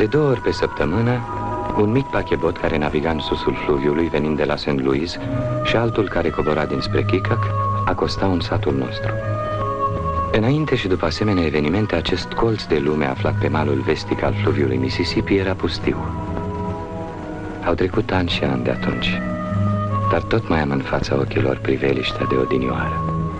De 2 ori pe săptămână, un mic pachebot care naviga în susul fluviului venind de la St. Louis și altul care cobora dinspre Keokuk acostau în satul nostru. Înainte și după asemenea evenimente, acest colț de lume aflat pe malul vestic al fluviului Mississippi era pustiu. Au trecut ani și ani de atunci, dar tot mai am în fața ochilor priveliștea de odinioară.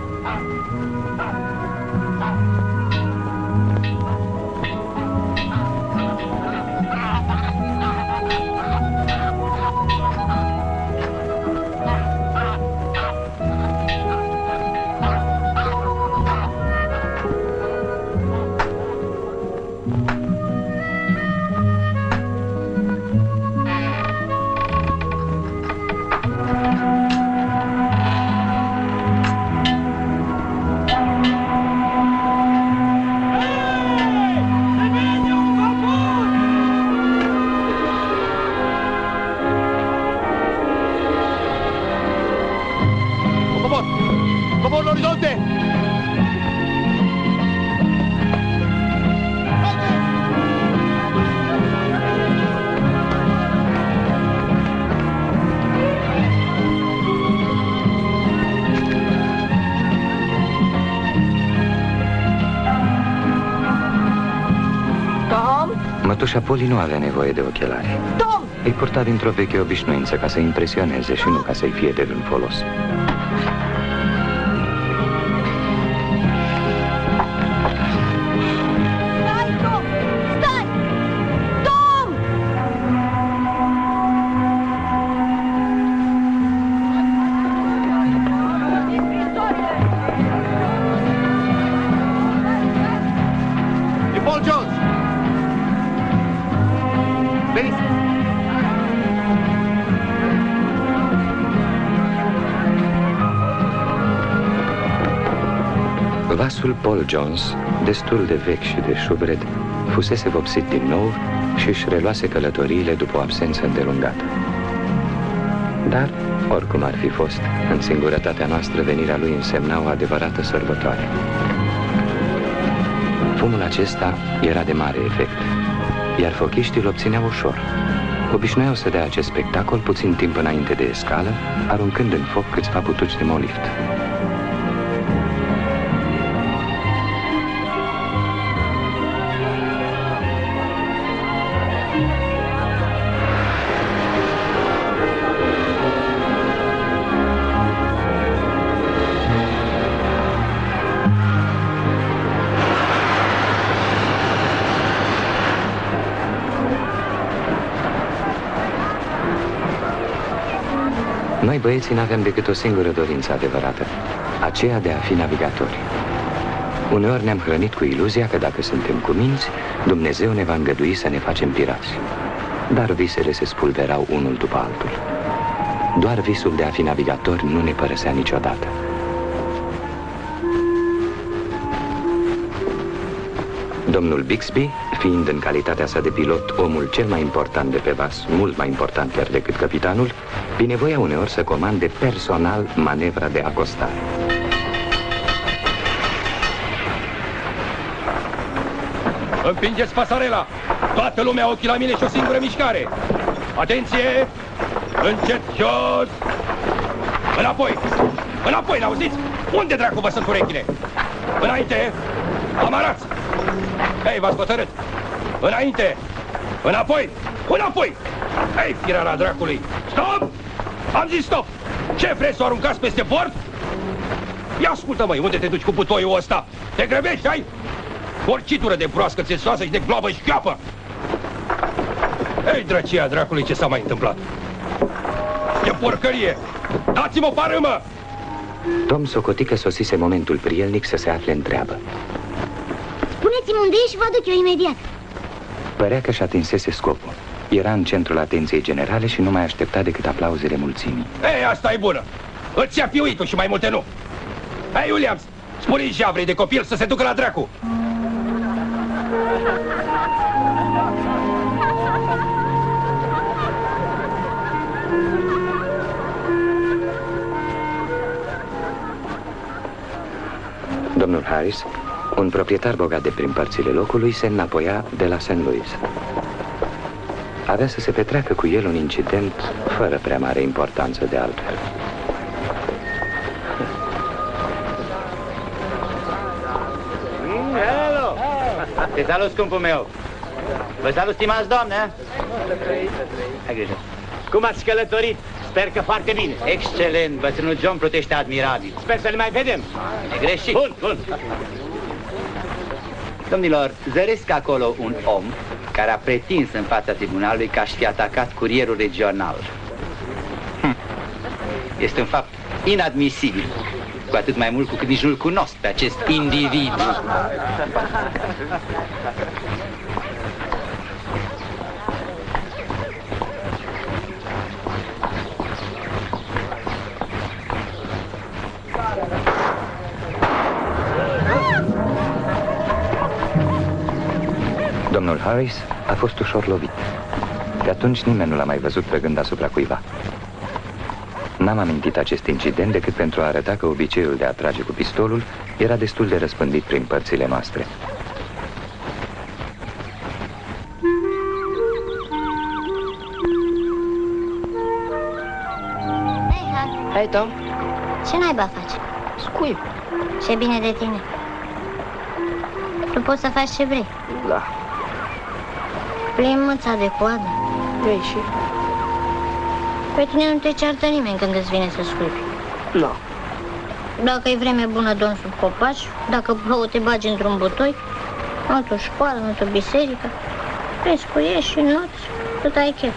Mătușa Polly nu avea nevoie de ochelari. Tom! Îi purta dintr-o veche obișnuință ca să impresioneze și nu ca să-i fie de vreun folos. Stai, Tom! Stai! Tom! E Paul Jones! Veniți! Vasul Paul Jones, destul de vechi și de șubred, fusese vopsit din nou și își reluase călătoriile după o absență îndelungată. Dar, oricum ar fi fost, în singurătatea noastră venirea lui însemna o adevărată sărbătoare. Fumul acesta era de mare efect, iar fochiștii îl obțineau ușor. Obișnuiau să dea acest spectacol puțin timp înainte de escală, aruncând în foc câțiva butuci de molift. Noi băieții n-aveam decât o singură dorință adevărată, aceea de a fi navigatori. Uneori ne-am hrănit cu iluzia că dacă suntem cuminți, Dumnezeu ne va îngădui să ne facem pirați. Dar visele se spulberau unul după altul. Doar visul de a fi navigatori nu ne părăsea niciodată. Domnul Bixby, fiind în calitatea sa de pilot omul cel mai important de pe vas, mult mai important chiar decât capitanul, binevoia uneori să comande personal manevra de acostare. Împingeți pasarela! Toată lumea ochii la mine și o singură mișcare! Atenție! Încet jos! Înapoi! Înapoi, n-auziți? Unde dracu vă sunt urechile? Înainte! Amarați! Hei, v-ați hotărât! Înainte! Înapoi! Înapoi! Hei, firara dracului! Stop! Am zis stop! Ce vreți să o aruncați peste bord? Ia ascultă, măi, unde te duci cu butoiul ăsta? Te grăbești, ai? Porcitură de broască țesoasă și de globă șchioapă! Ei, drăcia dracului, ce s-a mai întâmplat? Ce porcărie! Dați-mă o parâmă! Tom socoti că sosise momentul prielnic să se afle în treabă. Spuneți-mi unde e și vă aduc eu imediat. Părea că și atinsese scopul. Era în centrul atenției generale și nu mai aștepta decât aplauzele mulțimii. Ei, asta e bună! Îți ia piuitul și mai multe nu! Hei, Williams, spune-i javrei de copil să se ducă la dracu! Domnul Harris, un proprietar bogat de prin părțile locului, se înapoia de la St. Louis. avea să se petreacă cu el un incident fără prea mare importanță de altfel. Hello! Te salut, scumpul meu! Vă salut, stimați doamne! Hai grijă! Cum ați călătorit? Sper că foarte bine. Excelent, bătrânul John plutește admirabil. Sper să le mai vedem. Negreșit. Bun, bun. Domnilor, zăresc acolo un om care a pretins în fața tribunalului că aș fi atacat curierul regional. Este un fapt inadmisibil, cu atât mai mult cu cât nici nu-l cunosc pe acest individ. Domnul Harris a fost ușor lovit. De atunci nimeni nu l-a mai văzut trăgând asupra cuiva. N-am amintit acest incident decât pentru a arăta că obiceiul de a trage cu pistolul era destul de răspândit prin părțile noastre. Hei, Han, Hai, Tom. ce naiba faci? Scuip. Ce bine de tine. Tu poți să faci ce vrei. Da. Plimbi mâța de coadă. Ei, și? Pe tine nu te ceartă nimeni când îți vine să scuipi. Nu. Dacă e vreme bună, dormi sub copaci. Dacă plouă, te bagi într-un butoi. Nu tu școală, nu tu biserică. Pescuiești și noți, tot ai chef.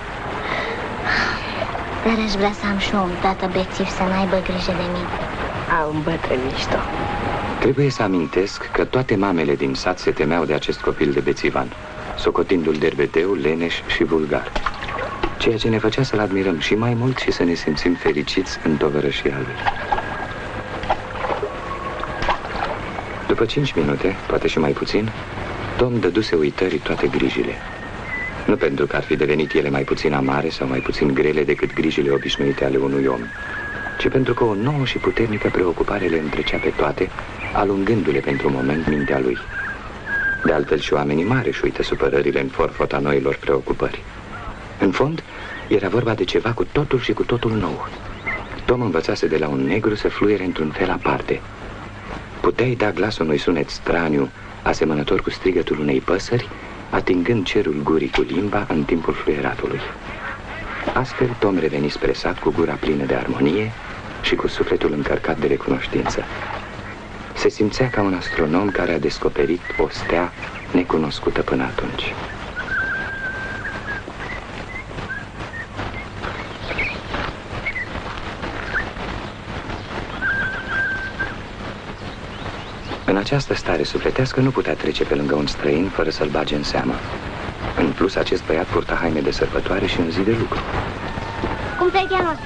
Dar aș vrea să am și eu un tată bețiv să n-aibă grijă de mine. Am un bătrân mișto. Trebuie să amintesc că toate mamele din sat se temeau de acest copil de bețivan, socotindu-l derbeteu, leneș și vulgar. Ceea ce ne făcea să-l admirăm și mai mult și să ne simțim fericiți în tovărășia lui. După 5 minute, poate și mai puțin, Tom dăduse uitării toate grijile. Nu pentru că ar fi devenit ele mai puțin amare sau mai puțin grele decât grijile obișnuite ale unui om, ci pentru că o nouă și puternică preocupare le întrecea pe toate, alungându-le pentru moment mintea lui. De altfel și oamenii mari își uită supărările în forfota noilor preocupări. În fond, era vorba de ceva cu totul și cu totul nou. Tom învățase de la un negru să fluiere într-un fel aparte. Puteai da glas unui sunet straniu, asemănător cu strigătul unei păsări, atingând cerul gurii cu limba în timpul fluieratului. Astfel, Tom reveni spre sat cu gura plină de armonie și cu sufletul încărcat de recunoștință. Se simțea ca un astronom care a descoperit o stea necunoscută până atunci. În această stare sufletească nu putea trece pe lângă un străin fără să-l bage în seamă. În plus, acest băiat purta haine de sărbătoare și în zi de lucru. Cum te-ai cheamă?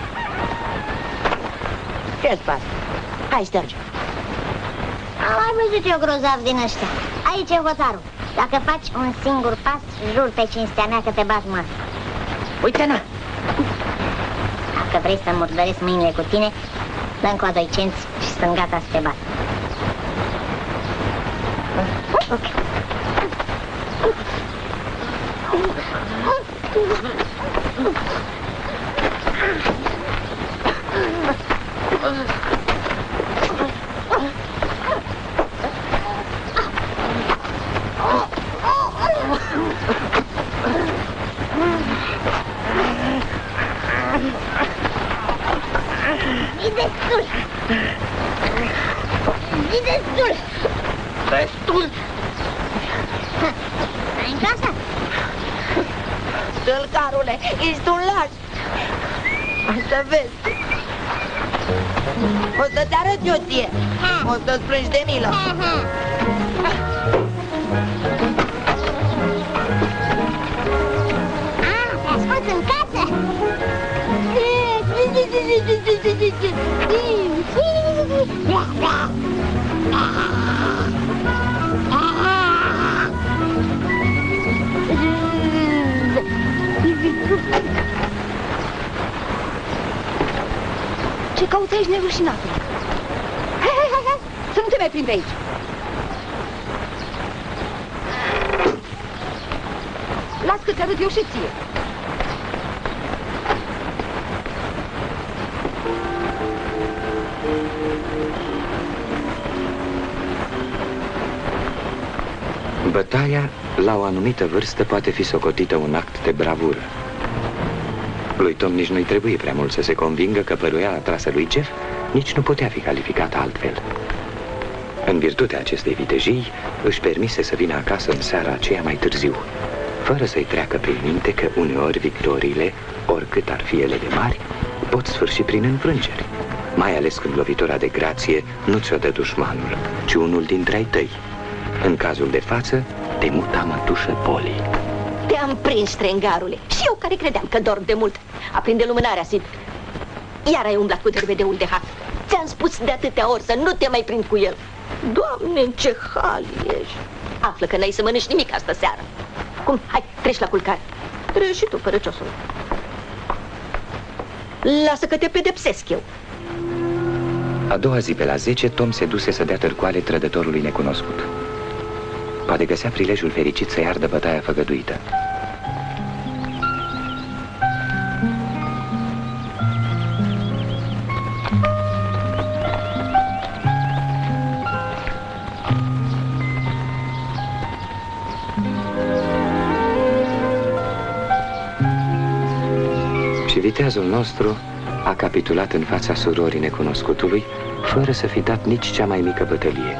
Ce-ți pasă? Hai, stărge. Am mai văzut eu grozav din ăștia. Aici e hotarul. Dacă faci un singur pas, jur pe cinstea mea că te bat mă. Uite-na! Dacă vrei să murdăresc mâinile cu tine, dă-mi coa 2 cenți și sunt gata să te bat. Destul! Destul! Ai în casă? Tâlcarule, ești un laș! Hai să vezi! O să te arăt eu ție! O să-ți plângi de milă! Te-a scos în casă? Ce cauți aici, nerușinatule? Hai, hai, hai, hai! Să nu te mai plimbi aici! Las că te arăt eu și ție! Bătaia, la o anumită vârstă, poate fi socotită un act de bravură. Lui Tom nici nu-i trebuie prea mult să se convingă că păruiala trasă lui Jeff nici nu putea fi calificată altfel. În virtutea acestei vitejii, își permise să vină acasă în seara aceea mai târziu, fără să-i treacă prin minte că uneori victoriile, oricât ar fi ele de mari, pot sfârși prin înfrângeri, mai ales când lovitura de grație nu ți-o dă dușmanul, ci unul dintre ai tăi. În cazul de față, te muta mătușă Polly. Te-am prins, strengarule. Și eu care credeam că dorm de mult. Aprinde lumânarea, Sid. Iar ai umblat cu derbedeul de hat. Ți-am spus de atâtea ori să nu te mai prind cu el. Doamne, în ce hal ești. Află că n-ai să mănânci nimic astă seară. Cum? Hai, treci la culcare. Treci și tu, părăciosul. Lasă că te pedepsesc eu. A doua zi pe la 10, Tom se duse să dea târcoale trădătorului necunoscut. Poate găsea prilejul fericit să-i ardă bătaia făgăduită. Și viteazul nostru a capitulat în fața surorii necunoscutului, fără să fi dat nici cea mai mică bătălie.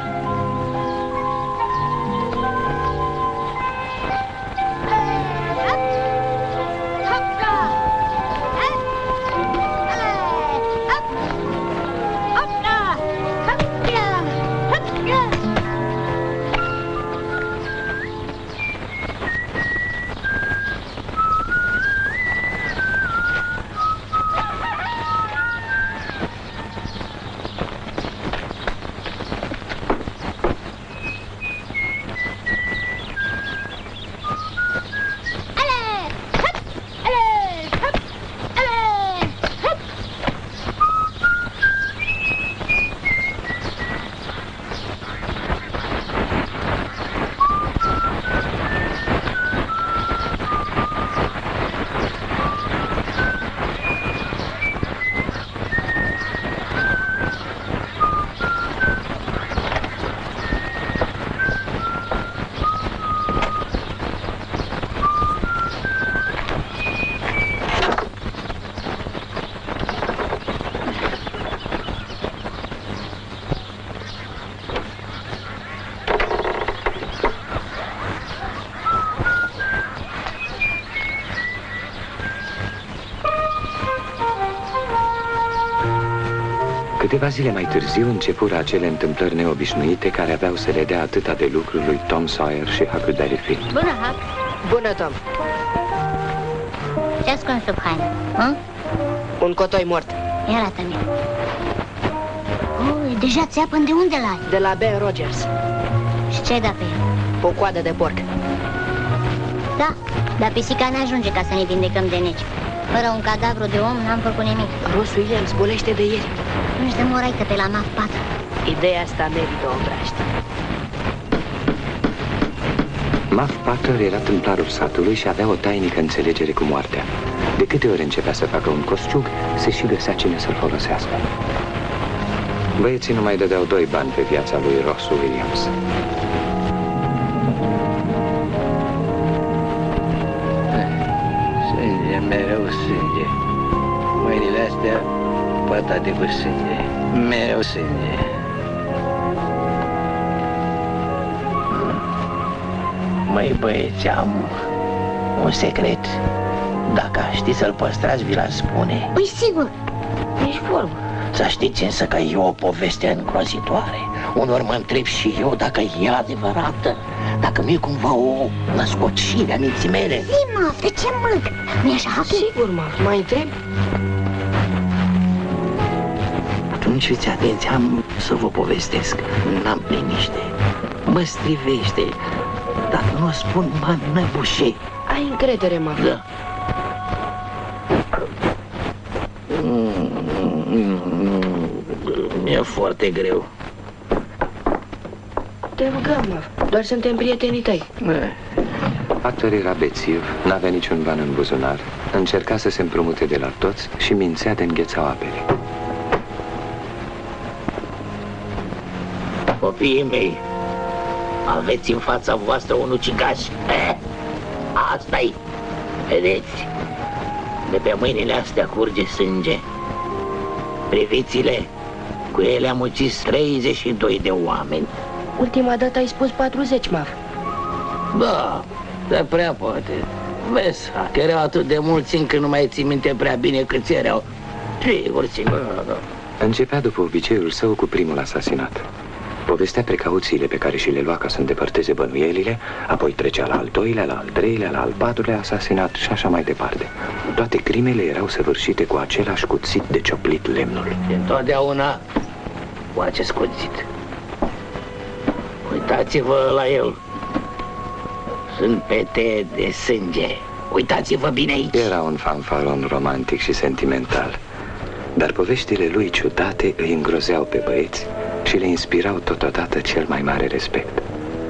Câteva zile mai târziu începură acele întâmplări neobișnuite care aveau să le dea atâta de lucru lui Tom Sawyer și Huckleberry Finn. Bună, Huck! Bună, Tom. Ce ascunzi sub haină? Un cotoi mort. Ia arată-mi. Oh, deja țeapăn, de unde l-ai? De la Ben Rogers. Și ce-ai dat pe el? O coadă de porc. Da, dar pisica n-ajunge ca să ne vindecăm de neci. Fără un cadavru de om n-am făcut nimic. Ross Williams bolește de ieri. Nu-și dă moraică pe la MAF 4. Ideea asta merită o braște. Muff Potter era tâmplarul satului și avea o tainică înțelegere cu moartea. De câte ori începea să facă un cosciug, se și găsea cine să-l folosească. Băieții nu mai dădeau 2 bani pe viața lui Ross Williams. Sânge, mereu sânge. Mâinile astea pătate cu sânge. Mereu sânge. Măi băieți, am un secret. Dacă știți să-l păstrați, vi-l spune. Păi sigur. Nici vorbă. Să știți însă că e o poveste îngrozitoare. Unor mă întreb și eu dacă e adevărată, dacă nu e cumva o născocire a minții mele. Zi, Muff, de ce mânc? Nu-i așa, Huck? Sigur, Muff, mai întreb? Atunci fiți atenți, am să vă povestesc. N-am liniște. Mă strivește. Dacă nu o spun, mă năbușe. Ai încredere, Muff. Da. Mi-e foarte greu. Te rugăm, Muff. Doar suntem prietenii tăi. Potter era bețiv, n-avea niciun ban în buzunar, încerca să se împrumute de la toți și mințea de înghețau apele. Copiii mei, Aveți în fața voastră un ucigaș. Asta-i. Vedeți? De pe mâinile astea curge sânge. Priviți-le. Cu ele am ucis 32 de oameni. Ultima dată ai spus 40, Maf. Da, dar prea poate. Vezi, că erau atât de mulți încât nu mai ții minte prea bine câți erau. Sigur. Începea după obiceiul său cu primul asasinat. Povestea precauțiile pe care și le lua ca să îndepărteze bănuielile, apoi trecea la al doilea, la al treilea, la al patrulea asasinat și așa mai departe. Toate crimele erau săvârșite cu același cuțit de cioplit lemnul. Și întotdeauna cu acest cuțit. Uitați-vă la el. Sunt pete de sânge. Uitați-vă bine aici. Era un fanfaron romantic și sentimental, dar poveștile lui ciudate îi îngrozeau pe băieți și le inspirau totodată cel mai mare respect.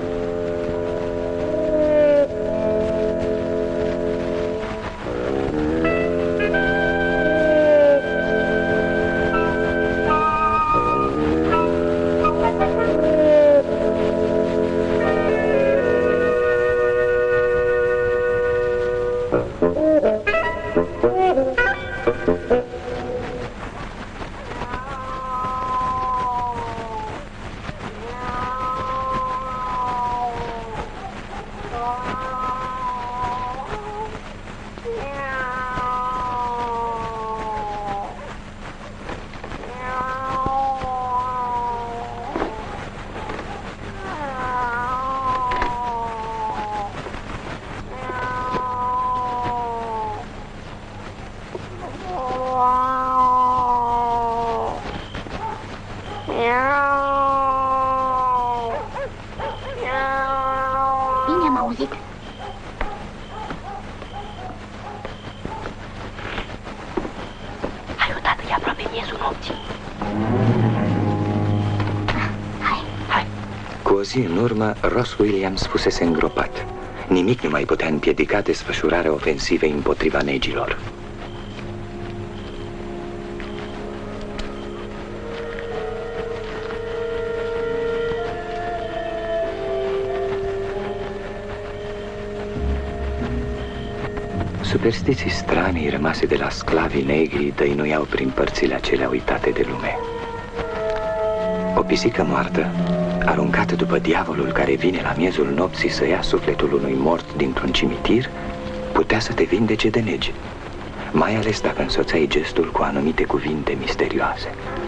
Bine am auzit. Hai odată, e aproape miezul nopții. Hai. Cu o zi în urmă, Ross Williams fusese îngropat. Nimic nu mai putea împiedica desfășurarea ofensivei împotriva negilor. Superstiții stranii rămase de la sclavii negri dăinuiau prin părțile acelea uitate de lume. O pisică moartă, aruncată după diavolul care vine la miezul nopții să ia sufletul unui mort dintr-un cimitir, putea să te vindece de negi, mai ales dacă însoțeai gestul cu anumite cuvinte misterioase.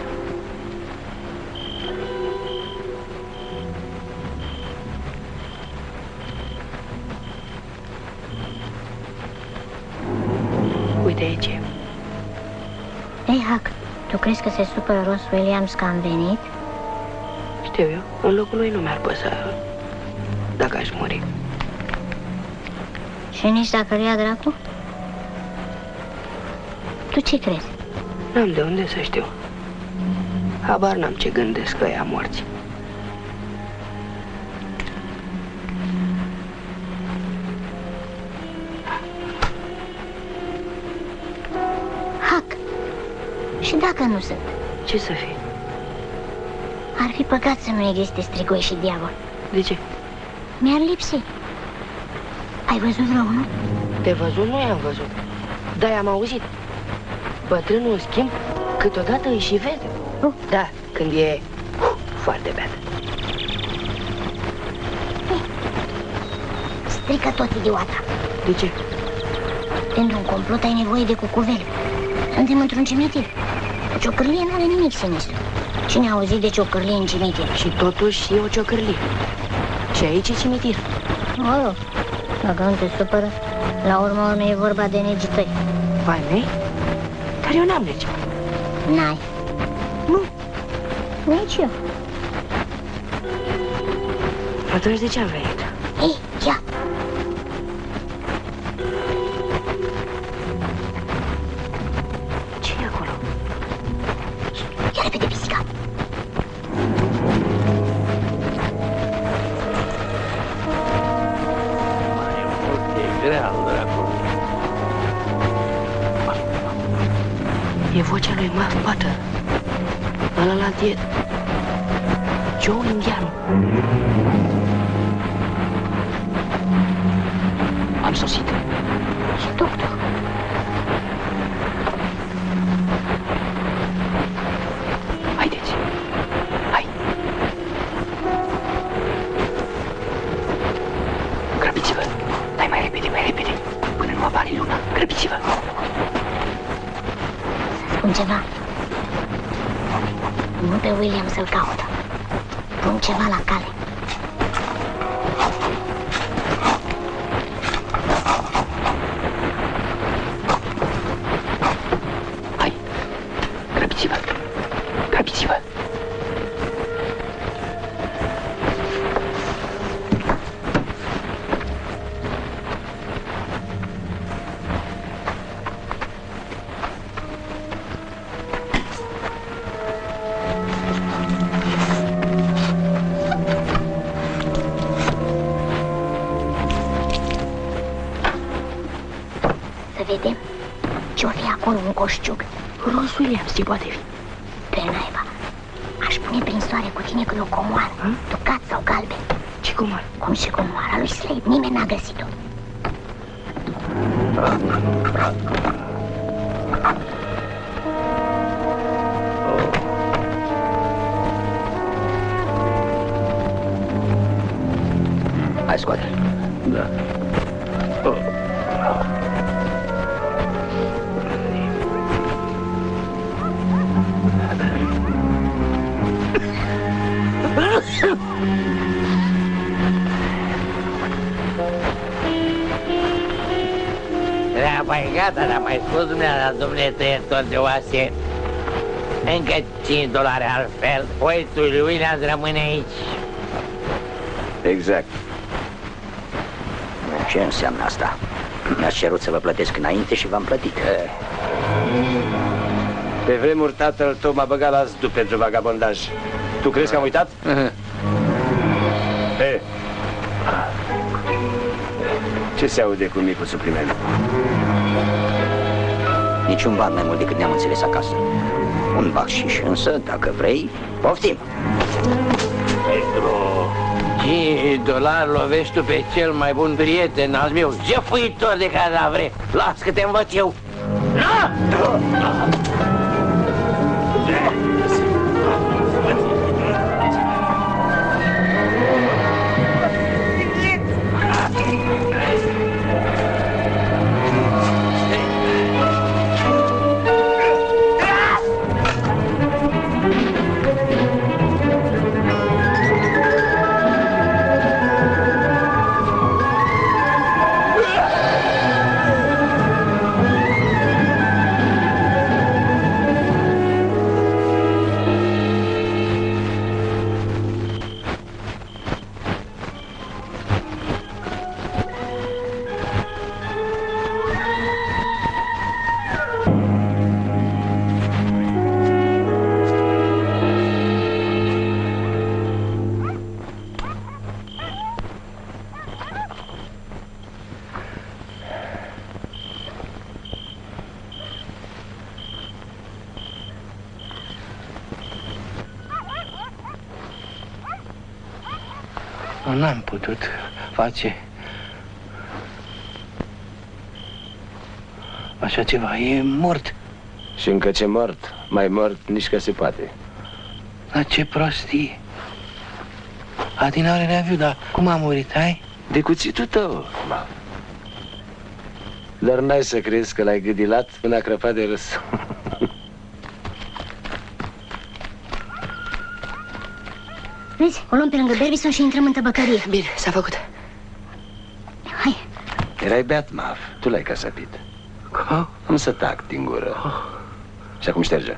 Uite aici. Ei, Huck, tu crezi că se supără Ross Williams că am venit? Știu eu, în locul lui nu mi-ar păsa dacă aș muri. Și nici dacă îl ia dracu? Tu ce crezi? N-am de unde să știu. Habar n-am ce gândesc ăia morți. Huck, și dacă nu sunt? Ce să fie? Ar fi păcat să nu existe strigoi și diavol. De ce? Mi-ar lipsi. Ai văzut vreunul? De văzut nu i-am văzut, dar i-am auzit. Bătrânul, în schimb, câteodată îi și vede. Da, când e foarte beat. Strică tot, idiota. De ce? Pentru un complot ai nevoie de cucuveli. Suntem într-un cimitir. O ciocârlie n-are nimic sinistru. Cine a auzit de ciocârlie în cimitir? Și totuși e o ciocârlie. Și aici e cimitir. Mă rog, dacă nu te supără, la urma urmei e vorba de negii tăi. Vai mei? Dar eu n-am negi. N-ai. Nu. Nici eu. Atunci de ce am venit? Ei, ia! Ce e acolo? Ia repede pisica! E grea, dracu. E vocea lui Muff Potter. Ălălalt e Joe Indianu. am sosit. Și doctor? Haideți. Hai. Grăbiți-vă. Dai mai repede, până nu apare luna. Grăbiți-vă. Să spun ceva. Nu pe William să-l caută. Pun ceva la cale. Hai. Grăbiți-vă. Grăbiți-vă. Vedem ce-o fi acolo un coșciuc. Ross Williams, ce poate fi? Pe naiba. Aș pune prin soare cu tine când o comoară. Tucat sau galben. Ce comoară? Cum și comoara lui Slade, nimeni n-a găsit-o. Hai, scoate-l. Da. Da, păi gata, dar mai spus dumneavoastră, domnule tăietor de oase. Încă $5 altfel, oitul lui Williams rămâne aici. Exact. Ce înseamnă asta? Mi-ați cerut să vă plătesc înainte și v-am plătit. Pe vremuri tatăl tău m-a băgat la zdu pentru vagabondaj. Tu crezi că am uitat? Ce se aude cu micul supliment? Niciun ban mai mult decât ne-am înțeles acasă. Un bacșiș însă, dacă vrei, poftim. Pentru $5 lovești tu pe cel mai bun prieten al meu, jefuitor de cadavre. Las că te învăț eu. N-am putut face așa ceva, e mort. Și încă ce mort, mai mort nici că se poate. Dar ce prostie. Adinaure ne-a viu, dar cum a murit, ai? De cuțitul tău, ma. Dar n-ai să crezi că l-ai gâdilat până a crăpat de râs. Vezi, o luăm pe lângă Berbison și intrăm în tăbăcărie. Bine, s-a făcut. Hai. Erai beat, Maf, tu l-ai casapit. Am să tac din gură. Și acum șterge.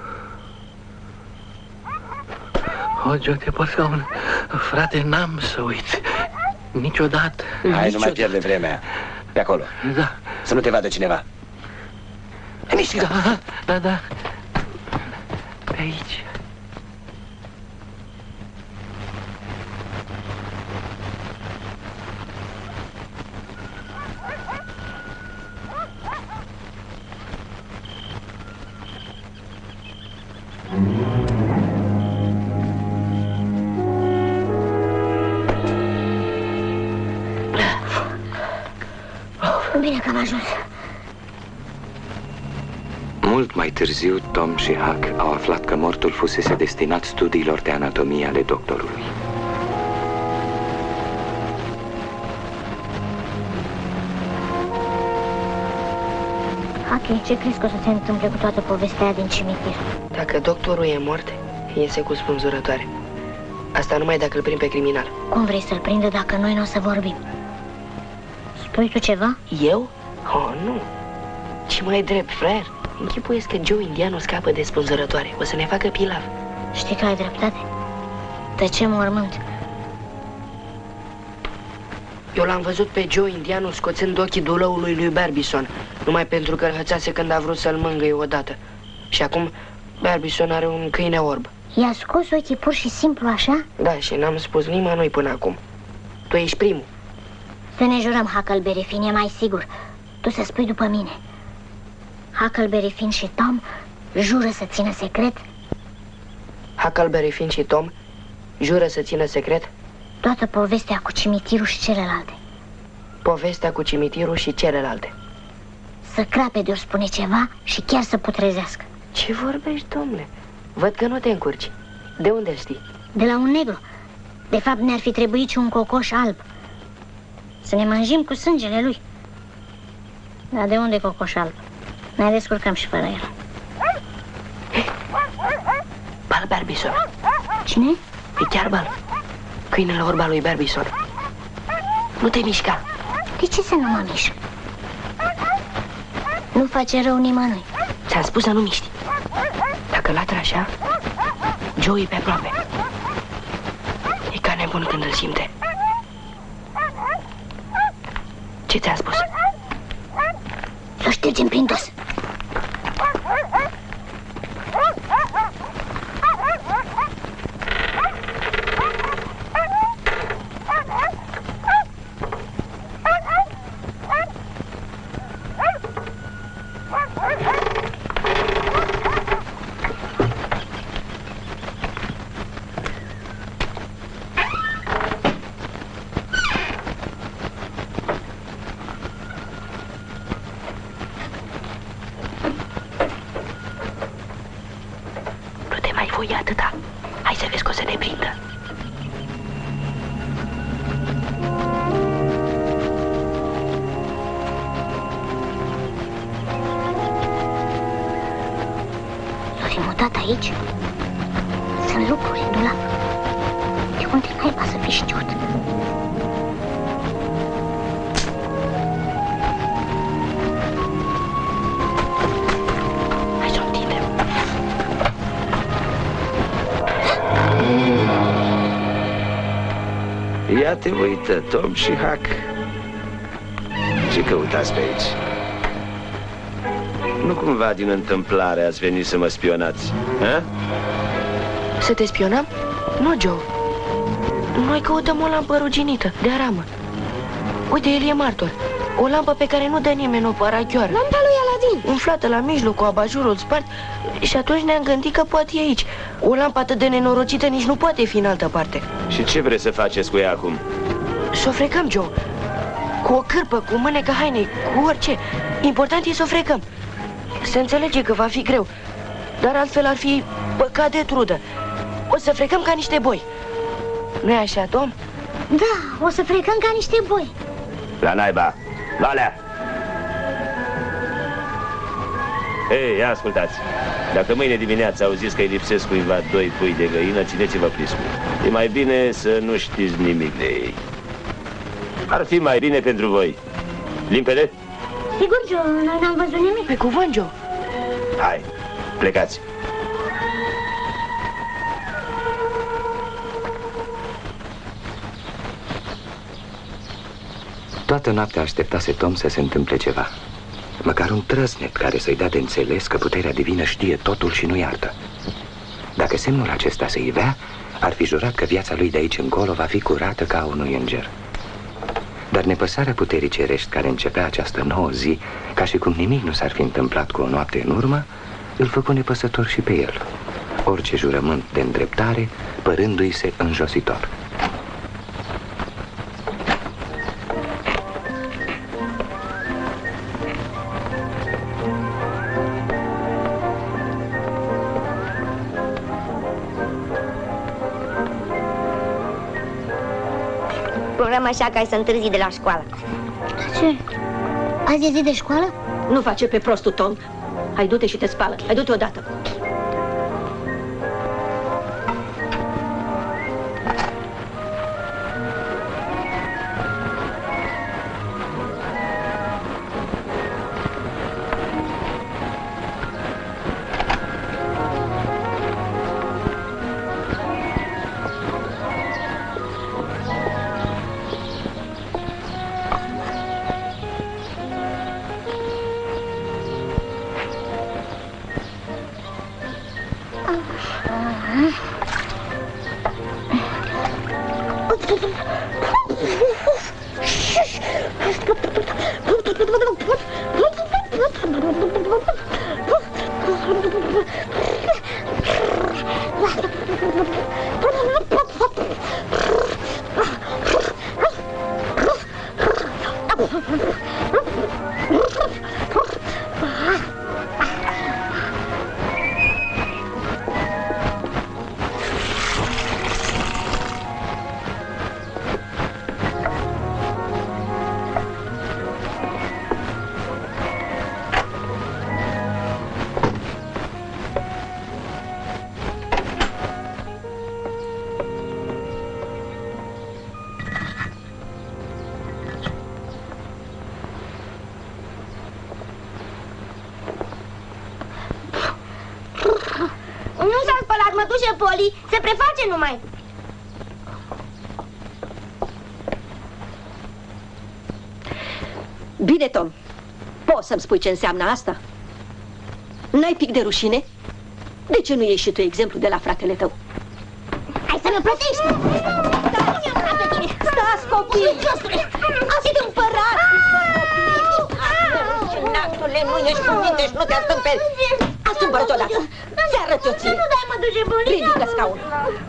O, Joe, te pot spune, frate, n-am să uit. Niciodată. Hai, nu mai pierde vremea. Pe acolo. Da. Să nu te vadă cineva. Mișcă. Da. Pe aici. Bine că am ajuns. Mult mai târziu, Tom și Huck au aflat că mortul fusese destinat studiilor de anatomie ale doctorului. Huck, ce crezi că o să se întâmple cu toată povestea aia din cimitir? Dacă doctorul e mort, iese cu spânzurătoare. Asta numai dacă îl prind pe criminal. Cum vrei să-l prindă dacă noi nu o să vorbim? Spui tu ceva? Eu? Oh, nu. Ce mai drept, fraier? Închipuiesc că Joe Indianu scapă de spânzurătoare. O să ne facă pilav. Știi că ai dreptate? Tăcem mormânt. Eu l-am văzut pe Joe Indianu scoțând ochii dulăului lui Barbizon, numai pentru că îl hățase când a vrut să-l mângâie odată. Și acum Barbizon are un câine orb. I-a scos ochii pur și simplu așa? Da, și n-am spus nimănui până acum. Tu ești primul. Să ne jurăm, Huckleberry Finn, e mai sigur. Tu să spui după mine. Huckleberry Finn și Tom jură să țină secret. Huckleberry Finn și Tom jură să țină secret Toată povestea cu cimitirul și celelalte. povestea cu cimitirul și celelalte. Să crape de ori spune ceva și chiar să putrezească. Ce vorbești, domnule? Văd că nu te încurci. De unde știi? De la un negru. De fapt, ne-ar fi trebuit și un cocoș alb. Să ne mânjim cu sângele lui. Dar de unde cocoș alb? Ne descurcăm și fără el. Bal Barbizon. Cine? E chiar Bal. Câinele orb al lui Barbizon. Nu te mișca. De ce să nu mă mișc? Nu face rău nimănui. Ți-am spus să nu miști. Dacă latră așa, Joe e pe aproape. E ca nebun când îl simte. Ce ți-am spus? Să ștergem prin dos. Atâta. Hai să vezi că o să ne prindă. S-o fi mutat aici? Sunt lucruri în dulap. De unde naiba să fi știut? Ia te uită, Tom și Huck. Ce căutați pe aici? Nu cumva din întâmplare ați venit să mă spionați, ha? Să te spionăm? Nu, Joe. Noi căutăm o lampă ruginită, de aramă. Uite, el e martor. O lampă pe care nu dă nimeni o parachioară. Lampa lui Aladin. Umflată la mijloc, cu abajurul spart. Și atunci ne-am gândit că poate e aici. O lampă atât de nenorocită nici nu poate fi în altă parte. Și ce vreți să faceți cu ea acum? Să o frecăm, Joe. Cu o cârpă, cu mânecă hainei, cu orice. Important e să o frecăm. Se înțelege că va fi greu, dar altfel ar fi păcat de trudă. O să frecăm ca niște boi. Nu-i așa, Tom? Da, o să frecăm ca niște boi. La naiba! Valea! Ei, ia ascultați. Dacă mâine dimineață auziți că îi lipsesc cuiva 2 pui de găină, țineți-vă priscul. E mai bine să nu știți nimic de ei. Ar fi mai bine pentru voi. Limpede? Sigur, Joe, noi n-am văzut nimic. Pe cuvânt, Joe. Hai, plecați. Toată noaptea așteptase Tom să se întâmple ceva. Măcar un trăsnet care să-i dea de înțeles că puterea divină știe totul și nu iartă. Dacă semnul acesta se ivea, ar fi jurat că viața lui de aici încolo va fi curată ca a unui înger. Dar nepăsarea puterii cerești care începea această nouă zi, ca și cum nimic nu s-ar fi întâmplat cu o noapte în urmă, îl făcu nepăsător și pe el. Orice jurământ de îndreptare, părându-i se înjositor. Program așa ca să întârzi de la școală. Ce? Azi e zi de școală? Nu face pe prostul, Tom. Hai, du-te și te spală. Hai, du-te odată. Mătușă Poli, se preface numai. Bine, Tom. Poți să-mi spui ce înseamnă asta? N-ai pic de rușine? De ce nu iei și tu exemplu de la fratele tău? Hai să mă plătești! Stați, copii! Ați împărat! Rușinatule, nu ești cuvinte și nu te astâmpeli! Ați împărat odată! Ți arăt eu ție! Nu dai, mătușă Poli! Ridică scaunul!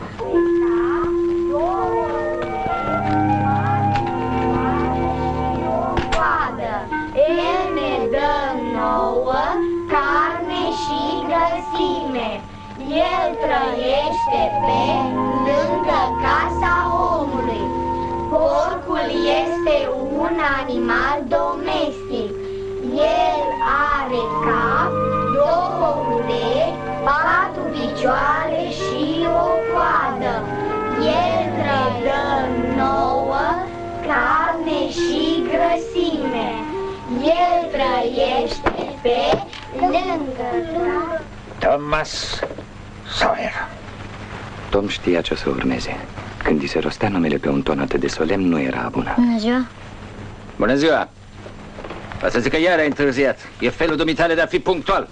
El ne dă nouă carne și grăsime. El trăiește pe lângă casa omului. Porcul este un animal domestic. El are cap, 2 urechi, 4 picioare și o coadă. El ne dă nouă carne și grăsime. El trăiește pe lângă... Thomas Sawyer. Tom știa ce o să urmeze. Când îi se rostea numele pe un ton atât de solemn, nu era bună. Bună ziua! Bună ziua! Va să zic că iar ai întârziat. E felul dumitale de a fi punctual.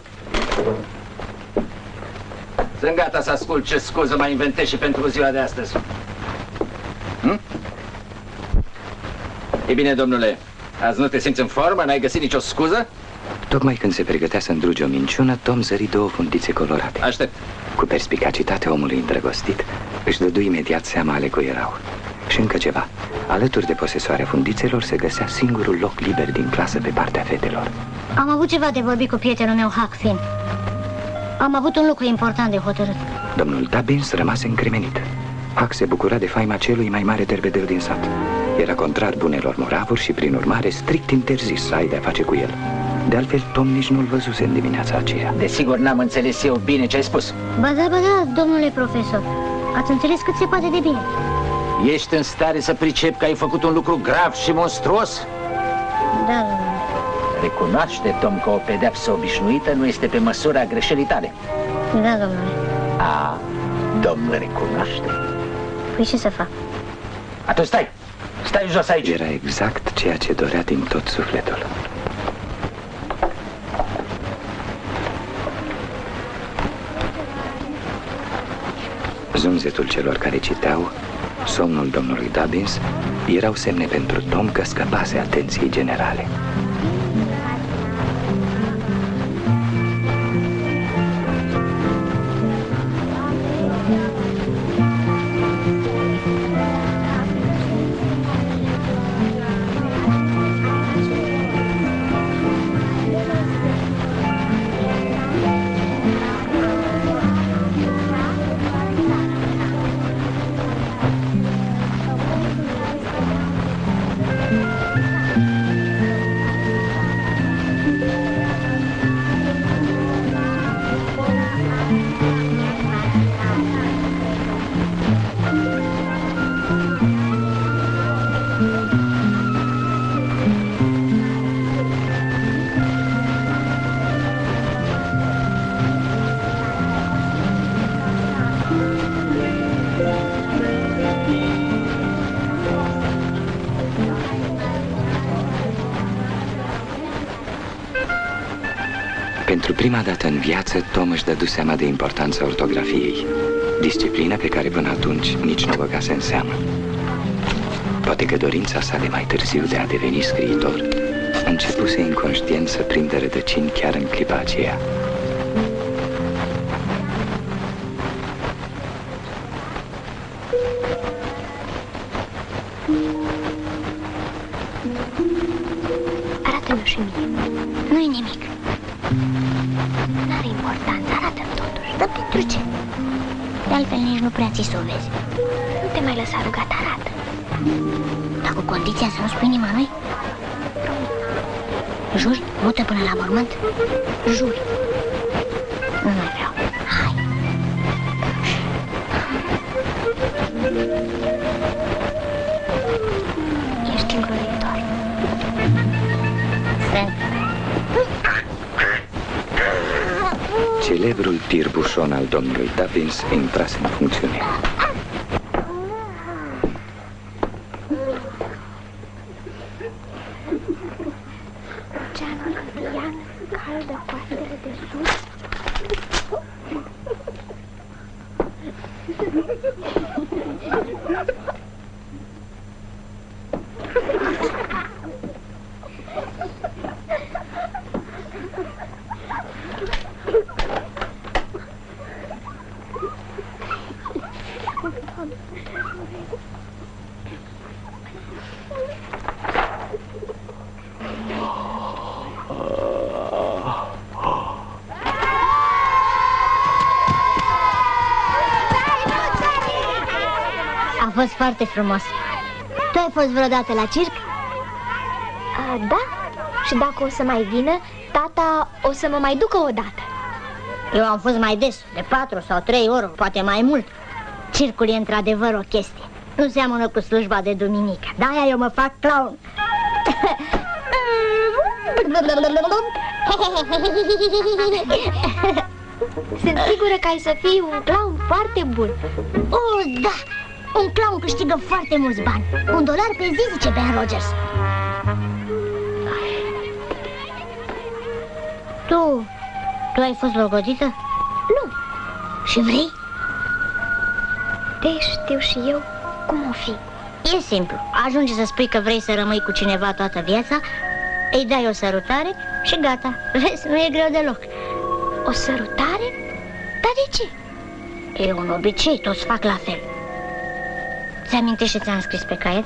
Sunt gata să ascult ce scuză mai inventezi și pentru ziua de astăzi. E bine, domnule, azi nu te simți în formă? N-ai găsit nicio scuză? Tocmai când se pregătea să îndruge o minciună, Tom zări 2 fundițe colorate. Aștept. Cu perspicacitatea omului îndrăgostit, își dădu imediat seama ale cui erau. Și încă ceva. Alături de posesoarea fundițelor se găsea singurul loc liber din clasă pe partea fetelor. Am avut ceva de vorbit cu prietenul meu, Huck Finn. Am avut un lucru important de hotărât. Domnul Dubbins rămase încremenit. Huck se bucura de faima celui mai mare derbedeu din sat. Era contrar bunelor moravuri și, prin urmare, strict interzis să ai de-a face cu el. De altfel, Tom nici nu-l văzuse în dimineața aceea. Desigur, n-am înțeles eu bine ce ai spus. Ba da, domnule profesor. Ați înțeles cât se poate de bine. Ești în stare să pricepi că ai făcut un lucru grav și monstruos? Da, domnule. Recunoaște, Tom, că o pedeapsă obișnuită nu este pe măsura greșelii tale. Da, domnule. A, domnul recunoaște. Păi ce să fac? Atunci stai! Stai jos aici! Era exact ceea ce dorea din tot sufletul. Zumzetul celor care citeau, somnul domnului Dubbins, erau semne pentru Tom că scăpase atenției generale. prima dată în viață, Tom își dădu seama de importanța ortografiei, disciplină pe care până atunci nici nu băgase în seamă. Poate că dorința sa de mai târziu de a deveni scriitor începuse inconștient să prindă rădăcini chiar în clipa aceea. Arată-mi și mie. Nu-i nimic. N-are importanță, arată-mi totuși. Dar pentru ce? De altfel nici nu prea ți s-o vezi. Nu te mai lăsa rugat, arată. Dar cu condiția să nu spui nimănui? Juri? Mută până la mormânt? Juri. Nu mai vreau. Hai. Ești îngrozitor. Sunt. Celebrul tirbușon al domnului Dubbins intrase în funcțiune. Geanul indian caldă coastele de sus. A fost foarte frumos. Tu ai fost vreodată la circ? Da, și dacă o să mai vină, tata o să mă mai ducă o dată. Eu am fost mai des, de 4 sau 3 ori, poate mai mult. Circul e într-adevăr o chestie. Nu seamănă cu slujba de duminică. De-aia eu mă fac clown. Sunt sigură că ai să fii un clown foarte bun. Oh, da! Un clown câștigă foarte mulți bani. $1 pe zi, zice Ben Rogers. Tu ai fost logodită? Nu. Și vrei? Te știu și eu cum o fi. E simplu. Ajunge să spui că vrei să rămâi cu cineva toată viața, îi dai o sărutare și gata. Vezi, nu e greu deloc. O sărutare? Dar de ce? E un obicei, toți fac la fel. Ți-amintești ce ți-am scris pe caiet?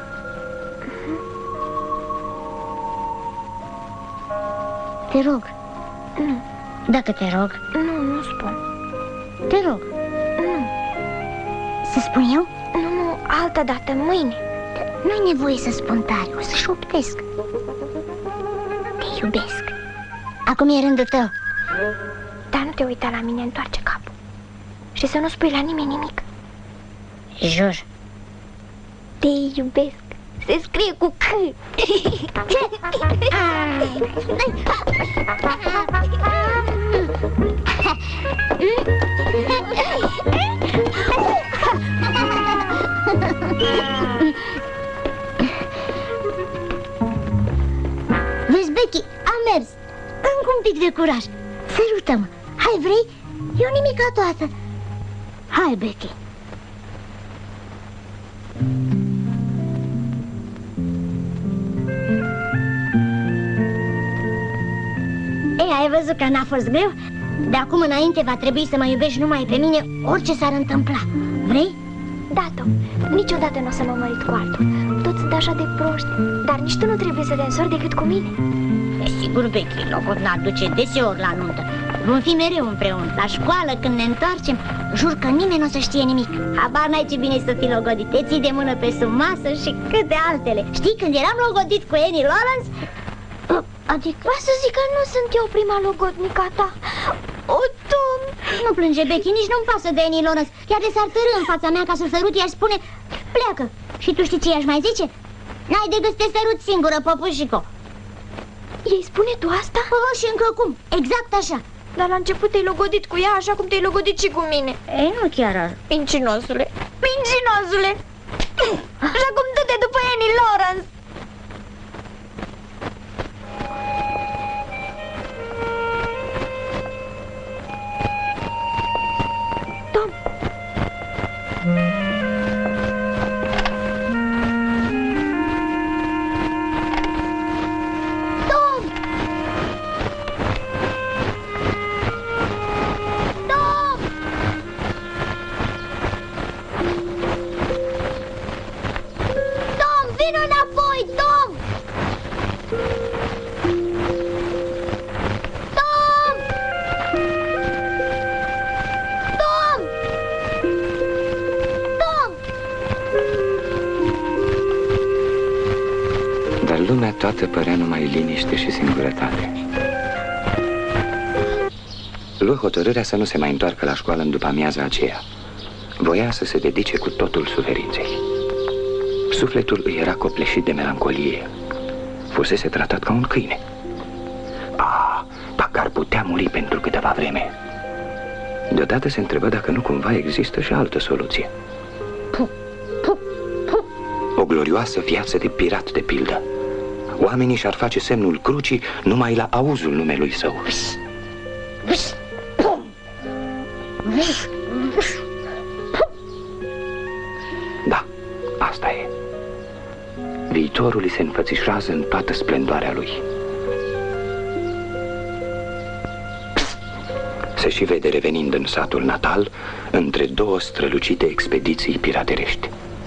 Te rog. Nu. Dacă te rog. Nu spun. Te rog. Nu. Să spun eu? Nu, altă dată, mâine. Nu-i nevoie să spun tare, o să șoptesc. Te iubesc. Acum e rândul tău. Dar nu te uita la mine, întoarce capul. Și să nu spui la nimeni nimic. Jur. Te iubesc. Se scrie cu C. Vezi, Becky, am mers. Încă un pic de curaj. Sărută-mă. Hai, vrei? Eu nimica toată. Hai, Becky. Ai văzut că n-a fost greu? De acum înainte va trebui să mă iubești numai pe mine, orice s-ar întâmpla. Vrei? Da, Tom. Niciodată nu o să mă mărit cu altul. Toți sunt așa de proști. Dar nici tu nu trebuie să te însori decât cu mine. Sigur, Becky, locul ne aduce deseori la nuntă. Vom fi mereu împreună. La școală, când ne întoarcem, jur că nimeni nu o să știe nimic. Habar n-ai ce bine să fii logodit. Te ții de mână pe sub masă și câte altele. Știi, când eram logodit cu Annie Lawrence... Adică, vreau să zic că nu sunt eu prima logodnica ta. O, Tom! Nu plânge, Becky, nici nu-mi pasă de Annie Lawrence. Chiar de s-ar târî în fața mea ca să sărut, i-aș spune, pleacă. Și tu știi ce i-aș mai zice? N-ai de gând să te sărut singură, păpușico. Ei spune tu asta? Și încă cum, exact așa. Dar la început te-ai logodit cu ea așa cum te-ai logodit și cu mine. Ei, nu chiar așa. Mincinosule, mincinosule. Așa cum du-te după Annie Lawrence. Lumea toată părea numai liniște și singurătate. Luă hotărârea să nu se mai întoarcă la școală în după amiaza aceea. Voia să se dedice cu totul suferinței. Sufletul îi era copleșit de melancolie. Fusese tratat ca un câine. Dacă ar putea muri pentru câteva vreme. Deodată se întrebă dacă nu cumva există și altă soluție. O glorioasă viață de pirat, de pildă. Oamenii și-ar face semnul crucii numai la auzul numelui său. Da, asta e. Viitorul îi se înfățișează în toată splendoarea lui. Se și vede revenind în satul natal între două strălucite expediții piraterești.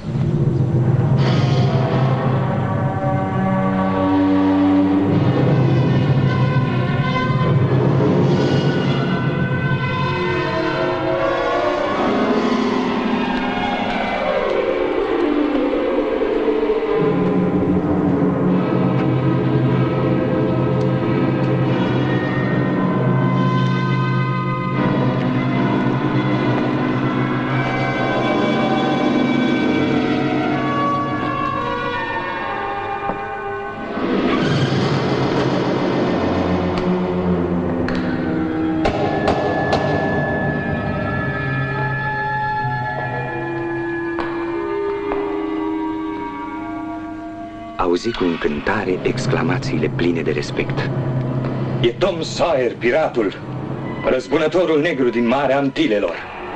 Auzi cu încântare exclamațiile pline de respect. E Tom Sawyer, piratul, răzbunătorul negru din Marea Antilelor.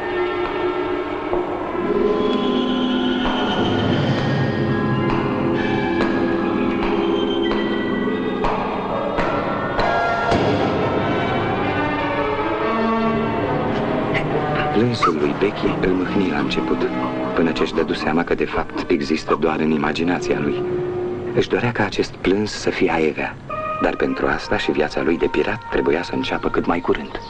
Plânsul lui Becky îl mâhni la început, până ce își dădu seama că de fapt există doar în imaginația lui. Își dorea ca acest plâns să fie aievea, dar pentru asta și viața lui de pirat trebuia să înceapă cât mai curând.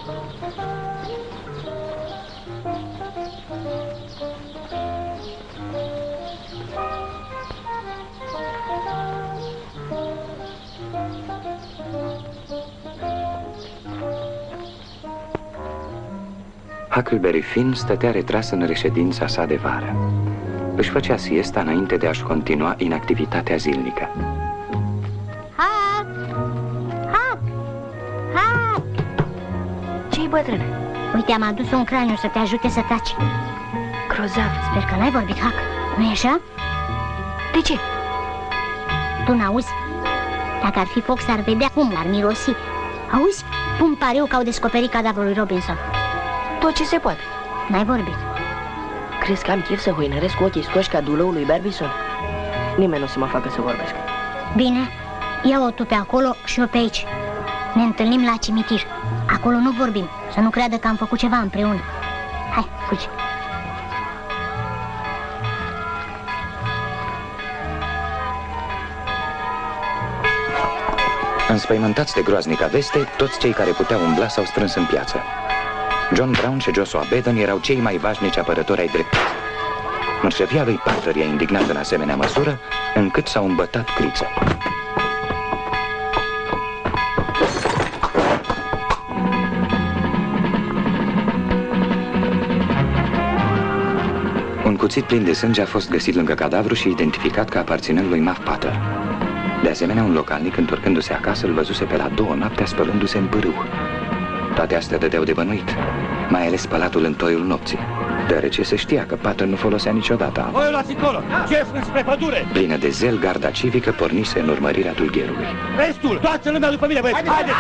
Huckleberry Finn stătea retras în reședința sa de vară. Își făcea siesta înainte de a-și continua inactivitatea zilnică. Huck! Huck! Huck! Ce-i, bătrâne? Uite, am adus un craniu să te ajute să taci. Grozav. Sper că n-ai vorbit, Huck. Nu-i așa? De ce? Tu n-auzi? Dacă ar fi foc, s-ar vedea cum l-ar mirosi. Auzi? Pun pariu că au descoperit cadavrul lui Robinson. Tot ce se poate. N-ai vorbit. Crezi că am chef să hoinăresc cu ochii scoși ca dulăul lui Barbizon? Nimeni nu să mă facă să vorbesc. Bine, ia-o tu pe acolo și eu pe aici. Ne întâlnim la cimitir. Acolo nu vorbim, să nu creadă că am făcut ceva împreună. Hai, fugi. Înspăimântați de groaznica veste, toți cei care puteau umbla s-au strâns în piață. John Brown și Joshua Baden erau cei mai vașnici apărători ai dreptății. Mărșăvia lui Parker i-a indignat în asemenea măsură, încât s-au îmbătat criță. Un cuțit plin de sânge a fost găsit lângă cadavru și identificat ca aparținând lui Muff Potter. De asemenea, un localnic, întorcându-se acasă, îl văzuse pe la 2 noaptea spălându-se în pârâu. Toate astea dădeau de bănuit, mai ales spălatul în toiul nopții, deoarece se știa că Potter nu folosea niciodată apă. Voi o luați încolo! Șef, înspre pădure! Plină de zel, garda civică pornise în urmărirea dulgherului. Restul, toată lumea după mine, băieți! Haideți!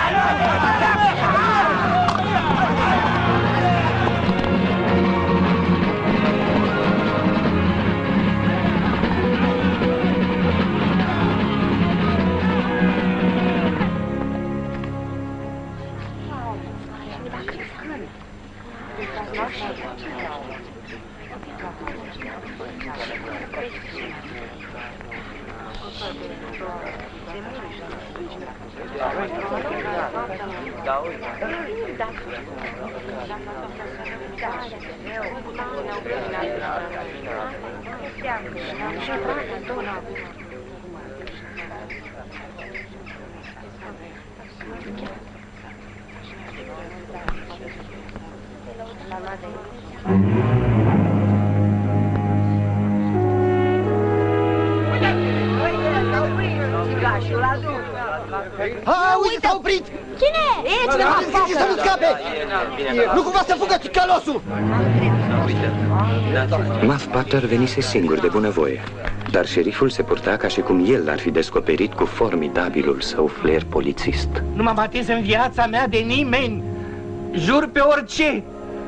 Uite, s-a oprit! Cine? E cineva în față! Să nu scape! Nu cumva să fugă ticălosul! Muff Potter venise singur de bunăvoie, dar șeriful se purta ca și cum el l-ar fi descoperit cu formidabilul său flair polițist. Nu m-am atins în viața mea de nimeni! Jur pe orice!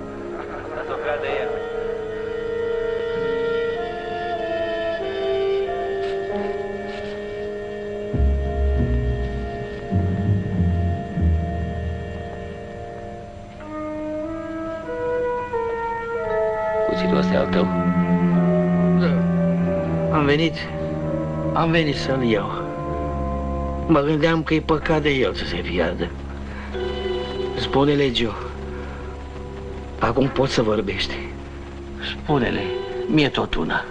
Cuțitul ăsta e al tău? Am venit să-l iau. Mă gândeam că e păcat de el să se piardă. Spune-le, Joe. Acum poți să vorbești. Spune-le, mie tot una.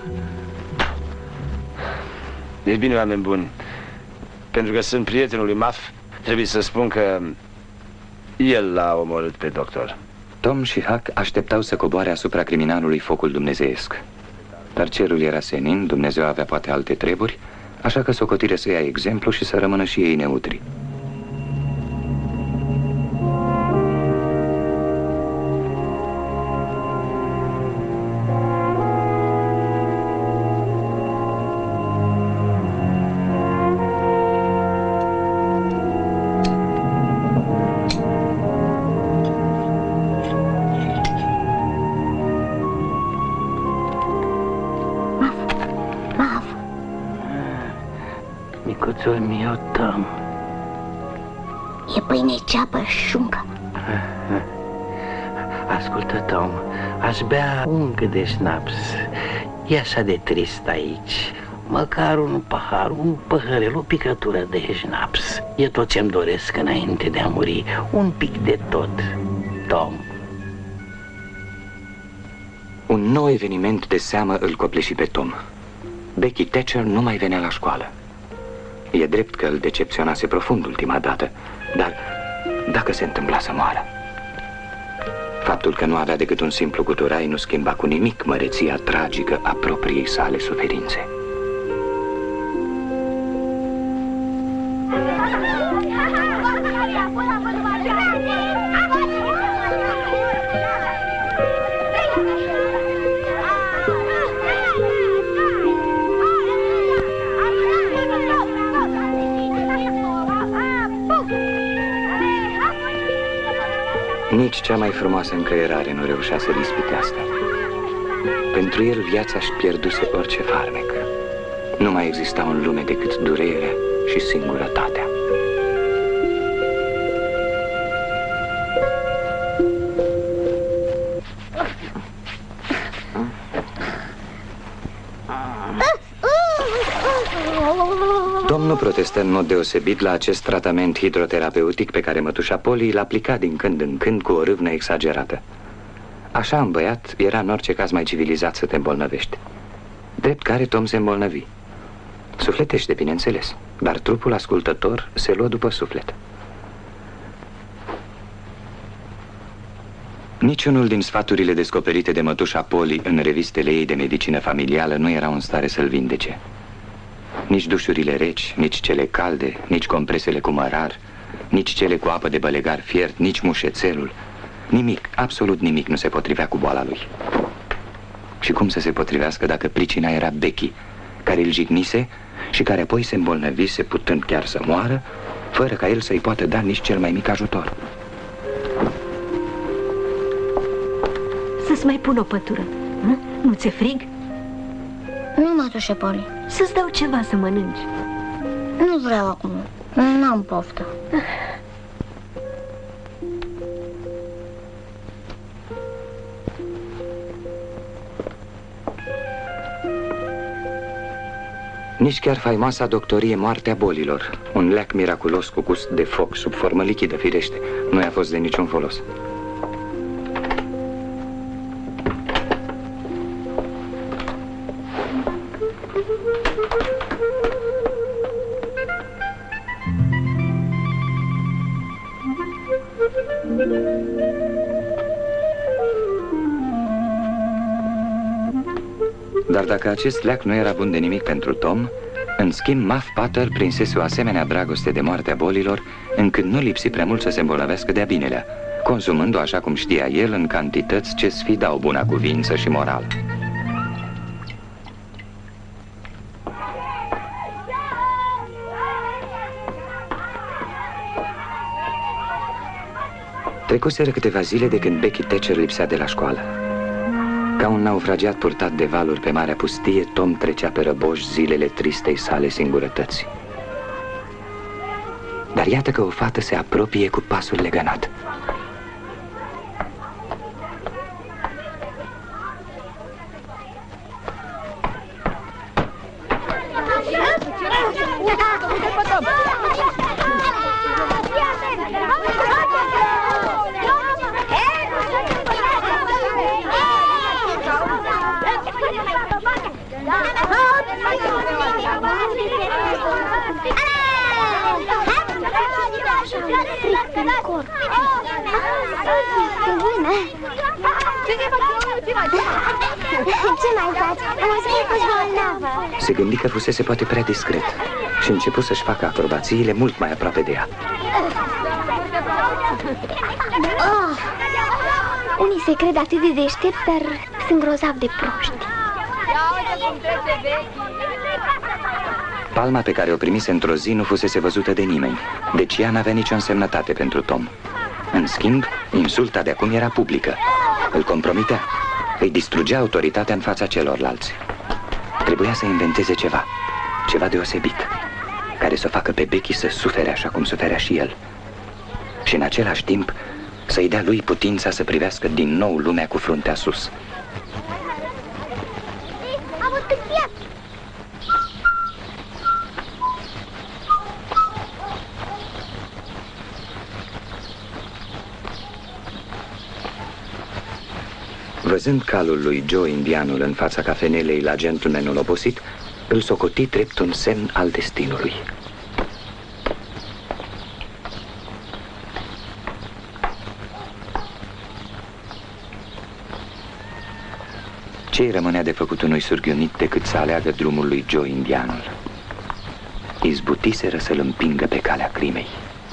Deci bine, oameni buni. Pentru că sunt prietenul lui Muff, trebuie să spun că el l-a omorât pe doctor. Tom și Huck așteptau să coboare asupra criminalului focul dumnezeiesc. Dar cerul era senin, Dumnezeu avea poate alte treburi, așa că socotire să ia exemplu și să rămână și ei neutri. Micuțul meu, Tom. E pâine, ceapă și șuncă. Ascultă, Tom, aș bea încă de șnaps. E așa de trist aici. Măcar un pahar, un păhărel, o picătură de șnaps. E tot ce-mi doresc înainte de a muri. Un pic de tot, Tom. Un nou eveniment de seamă îl copleși pe Tom. Becky Thatcher nu mai venea la școală. E drept că îl decepționase profund ultima dată, dar dacă se întâmpla să moară? Faptul că nu avea decât un simplu guturai nu schimba cu nimic măreția tragică a propriei sale suferințe. Nici cea mai frumoasă încăierare nu reușea să-l ispitească. Pentru el viața își pierduse orice farmec. Nu mai exista în lume decât durerea și singurătatea. Tom nu protestă în mod deosebit la acest tratament hidroterapeutic pe care mătușa Polly îl aplica din când în când cu o râvnă exagerată. Așa în băiat era în orice caz mai civilizat să te îmbolnăvești. Drept care Tom se îmbolnăvi. Sufletește, bineînțeles, dar trupul ascultător se luă după suflet. Niciunul din sfaturile descoperite de mătușa Polly în revistele ei de medicină familială nu era în stare să-l vindece. Nici dușurile reci, nici cele calde, nici compresele cu mărar, nici cele cu apă de bălegar fiert, nici mușețelul. Nimic, absolut nimic nu se potrivea cu boala lui. Și cum să se potrivească dacă pricina era Becky, care îl jignise și care apoi se îmbolnăvise putând chiar să moară, fără ca el să-i poată da nici cel mai mic ajutor. Să-ți mai pun o pătură. Nu ți-e frig? Nu, mătușe Polly. Să-ți dau ceva să mănânci. Nu vreau acum. N-am poftă. Nici chiar faimoasa doctorie moartea bolilor, un leac miraculos cu gust de foc sub formă lichidă, firește, nu i-a fost de niciun folos. Dar dacă acest leac nu era bun de nimic pentru Tom, în schimb, Muff Potter prinsese o asemenea dragoste de moartea bolilor, încât nu lipsi prea mult să se îmbolnăvească de-a binelea, consumând-o așa cum știa el în cantități ce sfidau buna cuvință și morală. Trecuseră câteva zile de când Becky Thatcher lipsea de la școală. Ca un naufragiat purtat de valuri pe marea pustie, Tom trecea pe răboși zilele tristei sale singurătăți. Dar iată că o fată se apropie cu pasul legănat. Ce mai faci? Am auzit că ești bolnavă. Se gândi că fusese poate prea discret și început să-și facă acrobațiile mult mai aproape de ea. Oh, unii se cred atât de deștepți, dar sunt grozav de proști. Palma pe care o primise într-o zi nu fusese văzută de nimeni, deci ea n-avea nicio însemnătate pentru Tom. În schimb, insulta de acum era publică. Îl compromitea, îi distrugea autoritatea în fața celorlalți. Trebuia să inventeze ceva deosebit, care să o facă pe Becky să sufere așa cum suferea și el. Și în același timp să-i dea lui putința să privească din nou lumea cu fruntea sus. Văzând calul lui Joe indianul în fața cafenelei la gentlemanul obosit, îl socoti drept un semn al destinului. Ce-i rămânea de făcut unui surghiunit decât să aleagă drumul lui Joe indianul? Izbutiseră să-l împingă pe calea crimei.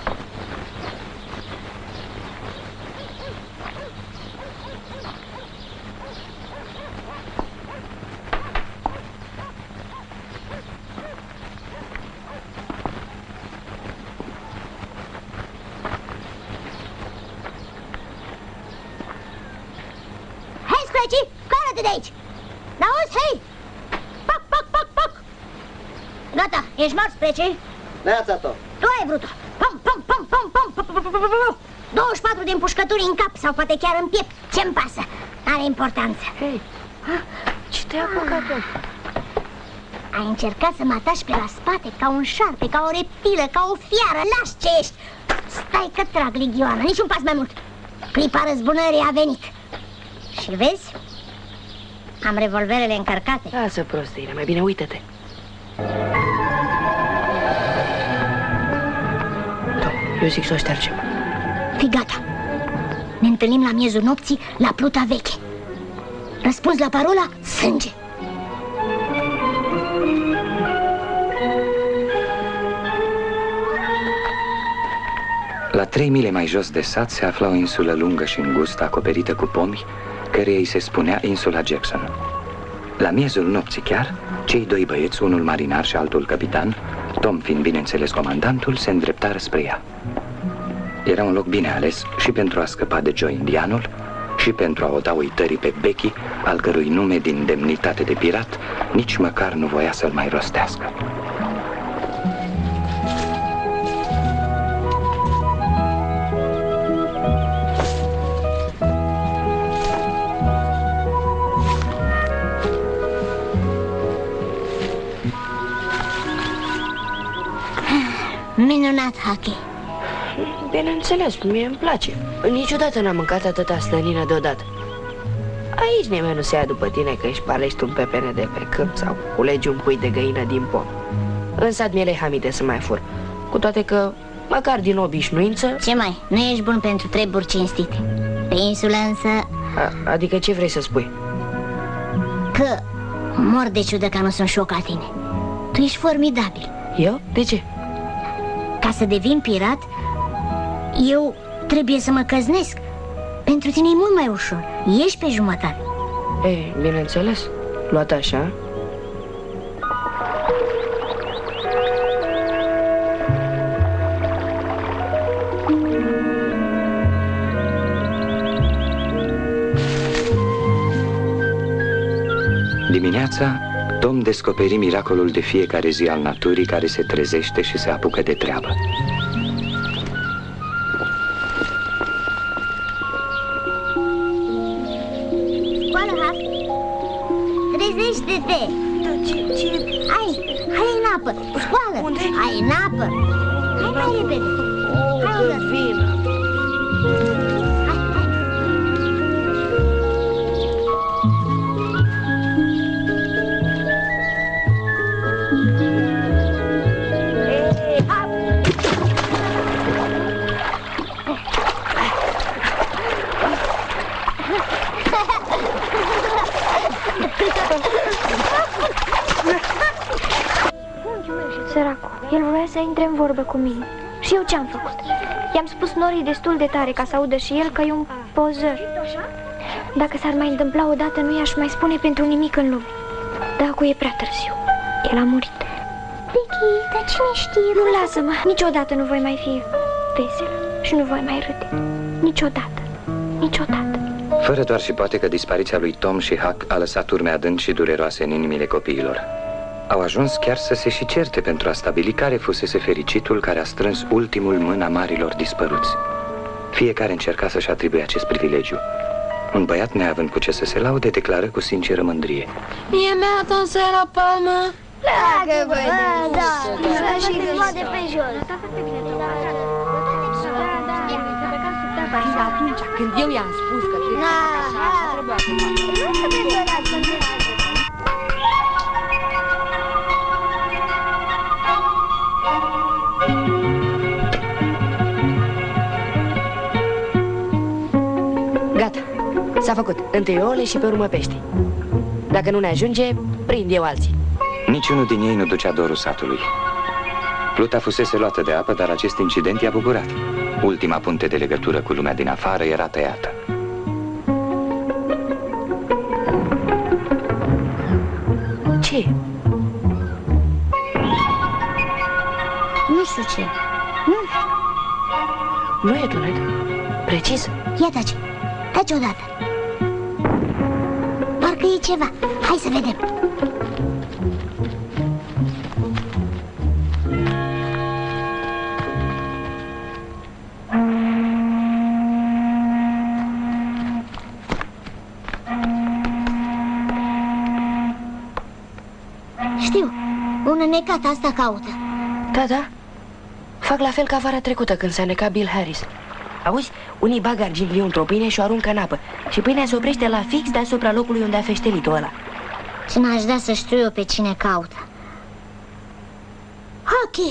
Coară-te de aici! N-auzi, hei! Poc, poc, poc, poc! Gata, ești mort, Specie? Neața tot. Tu ai vrut-o! Pom, pom, pom, pom, pom, pom, pom, pom, pom, 24 de împușcături în cap sau poate chiar în piept. Ce-mi pasă? Are importanță. Hei, ce te-ai apucat, Tom? Ai încercat să mă atași pe la spate ca un șarpe, ca o reptilă, ca o fiară. Lași ce ești! Stai că trag ligioană, niciun pas mai mult. Clipa răzbunării a venit. Și vezi? Am revolverele încărcate. Lasă prostiile, mai bine uită-te. Tom, eu zic să o ștergem. Fii gata. Ne întâlnim la miezul nopții la Pluta Veche. Răspunzi la parola sânge. La 3 mile mai jos de sat se afla o insulă lungă și îngustă, acoperită cu pomi, care îi se spunea insula Jackson. La miezul nopții chiar, cei doi băieți, unul marinar și altul capitan, Tom fiind bineînțeles comandantul, se îndreptară spre ea. Era un loc bine ales și pentru a scăpa de Joe indianul și pentru a o da uitării pe Becky, al cărui nume din demnitate de pirat nici măcar nu voia să-l mai rostească. Minunat hockey. Bineînțeles, mie îmi place. Niciodată n-am mâncat atâta slănină deodată. Aici nimeni nu se ia după tine că își palești un pepene de pe câmp sau culegi un pui de găină din pom. În sat mi-e lehamite să mai fur, cu toate că, măcar din obișnuință... Ce mai? Nu ești bun pentru treburi cinstite. Pe insulă însă... Adică ce vrei să spui? Că Mor de ciudă că nu sunt și eu ca tine. Tu ești formidabil. Eu? De ce? Ca să devin pirat, eu trebuie să mă căznesc. Pentru tine e mult mai ușor. Ești pe jumătate. Ei, bineînțeles. Luat așa. Dimineața, Tom descoperi miracolul de fiecare zi al naturii care se trezește și se apucă de treabă. Scoală, Huck! Trezește-te! Hai în apă! Scoală! Unde? Hai în apă! Hai mai repede! Hai, ură! Vin! Săracul, el voia să intre în vorbă cu mine. Și eu ce-am făcut? I-am spus norii destul de tare ca să audă și el că e un pozăr. Dacă s-ar mai întâmpla odată, nu i-aș mai spune pentru nimic în lume. Dar acum e prea târziu. El a murit. Becky, dar cine știe? Nu, lasă-mă, niciodată nu voi mai fi veselă și nu voi mai râde. Niciodată, niciodată. Fără doar și poate că dispariția lui Tom și Huck a lăsat urme adânci și dureroase în inimile copiilor. Au ajuns chiar să se și certe pentru a stabili care fusese fericitul care a strâns ultimul mân a marilor dispăruți. Fiecare încerca să-și atribuie acest privilegiu. Un băiat, neavând cu ce să se laude, declară cu sinceră mândrie: Mie mi-a tonsat la palmă. Pleacă, băi, Da, și de pe jos. Și atunci când eu i-am spus că trebuie să fac așa, trebuia să fac. Gata, s-a făcut. Întâi ouăle și pe urmă pești. Dacă nu ne ajunge, prind eu alții. Niciunul din ei nu ducea dorul satului. Pluta fusese luată de apă, dar acest incident i-a bucurat. Ultima punte de legătură cu lumea din afară era tăiată. Ce? Nu știu ce. Nu e tunet. Precis. Ia taci. Taci odată. Parcă e ceva. Hai să vedem. Știu. Un înnecat asta caută. Da, da. Fac la fel ca vara trecută când s-a necat Bill Harris. Auzi? Unii bag argint într-o pâine și o aruncă în apă. Și pâinea se oprește la fix deasupra locului unde a feștelit-o ăla. Și n-aș da să știu eu pe cine caută. Hockey!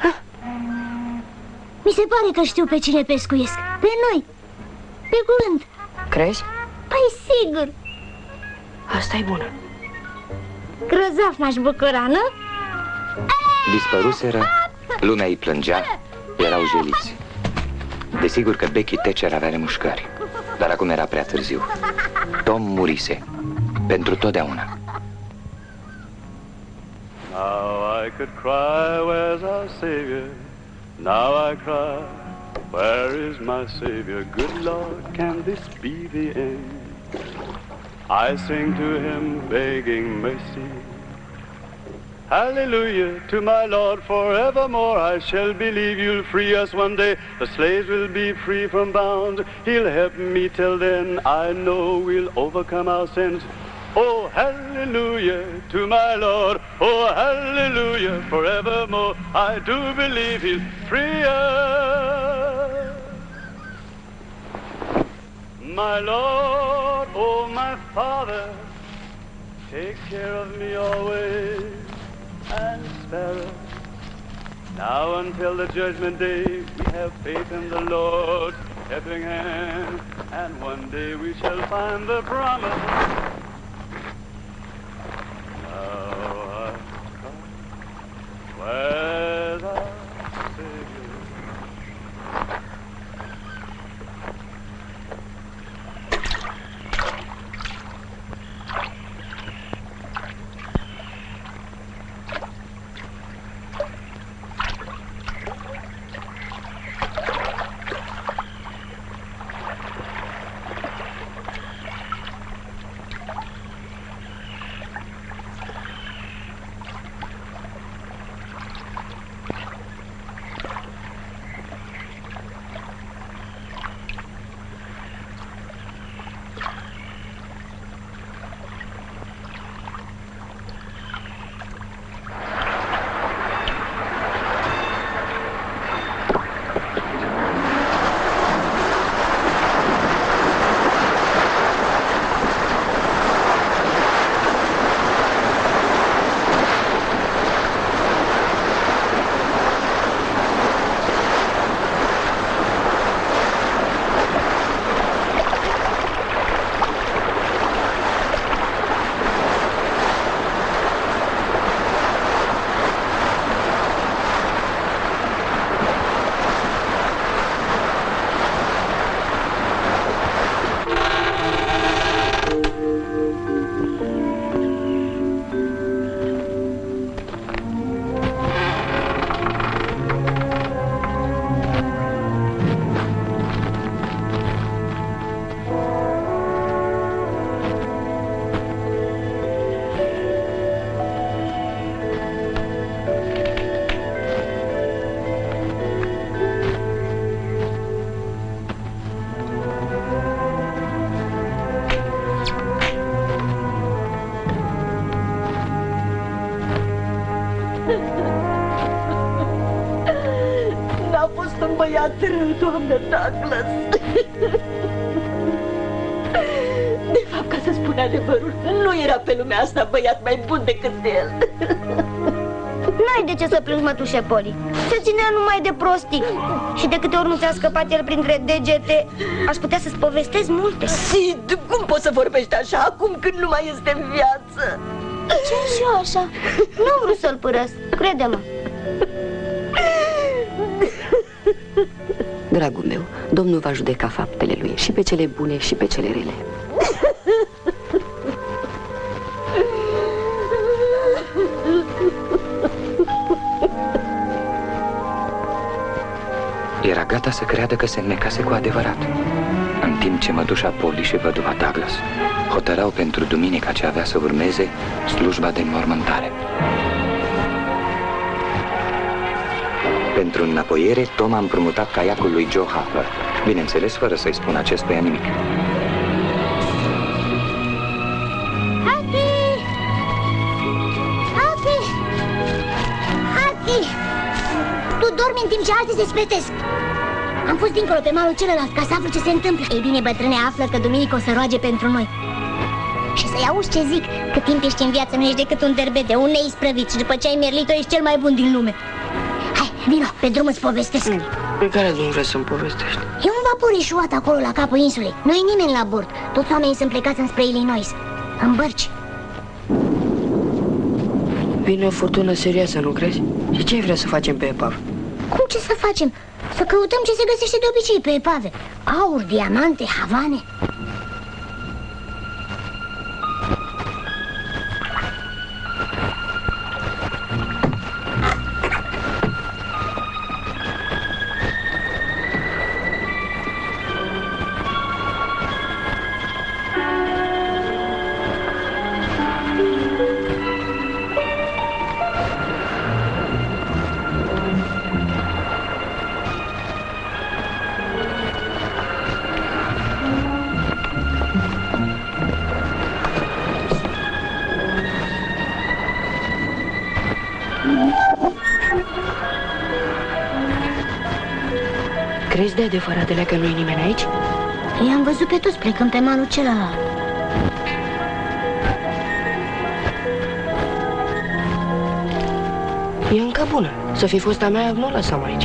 Mi se pare că știu pe cine pescuiesc. Pe noi. Pe curând. Crezi? Păi sigur. Asta-i bună. Grozav m-aș bucura, nu? Dispăruseră, lumea îi plângea, erau jeliți. Desigur că Becky Thatcher avea remușcări, dar acum era prea târziu. Tom murise, pentru totdeauna. Now I could cry, where's our Savior? Now I cry, where is my Savior? Good Lord, can this be the end? I sing to him, begging mercy. Hallelujah to my Lord forevermore. I shall believe you'll free us one day. The slaves will be free from bounds. He'll help me till then. I know we'll overcome our sins. Oh, hallelujah to my Lord. Oh, hallelujah forevermore. I do believe he'll free us. My Lord, oh, my Father, take care of me always and spare us. Now until the judgment day, we have faith in the Lord's helping hand, and one day we shall find the promise. fost un băiat rău, doamnă Douglas. De fapt, ca să spun adevărul, nu era pe lumea asta băiat mai bun decât el. N-ai de ce să plângi, mătușe Poli. Se ținea numai de prostii. Și de câte ori nu ți-a scăpat el printre degete, aș putea să-ți povestesc multe. Sid, cum poți să vorbești așa acum când nu mai este în viață? Ce și eu așa? Nu vreau să-l părăsc, crede-mă. Dragul meu, Domnul va judeca faptele lui, și pe cele bune și pe cele rele. Era gata să creadă că se înnecase cu adevărat, în timp ce mădușa Polly și văduva Douglas hotărau pentru duminica ce avea să urmeze slujba de înmormântare. Pentru înapoiere, Tom a împrumutat caiacul lui Joe Harper, bineînțeles fără să-i spună acestuia nimic. Tu dormi în timp ce alții se spletesc. Am fost dincolo pe malul celălalt ca să aflu ce se întâmplă. Ei bine, bătrâne, află că duminică o să roage pentru noi. Și să-i auzi ce zic. Cât timp ești în viață nu ești decât un derbete, un neisprăvit. Și după ce ai merlit-o ești cel mai bun din lume. Hai, vino, pe drum îți povestesc. Pe care drum vrei să-mi povestești? E un vapor ieșuat acolo la capul insulei. Nu e nimeni la bord. Toți oamenii sunt plecați înspre Illinois, în bărci. Vine o furtună serioasă, nu crezi? Și ce vrea să facem pe epavă? Cum ce să facem? Să căutăm ce se găsește de obicei pe epave. Aur, diamante, havane. Crezi de adevăratele că nu-i nimeni aici? I-am văzut pe toți plecând pe malul celălalt. E încă bună. Să fi fost a mea, nu o lăsam aici.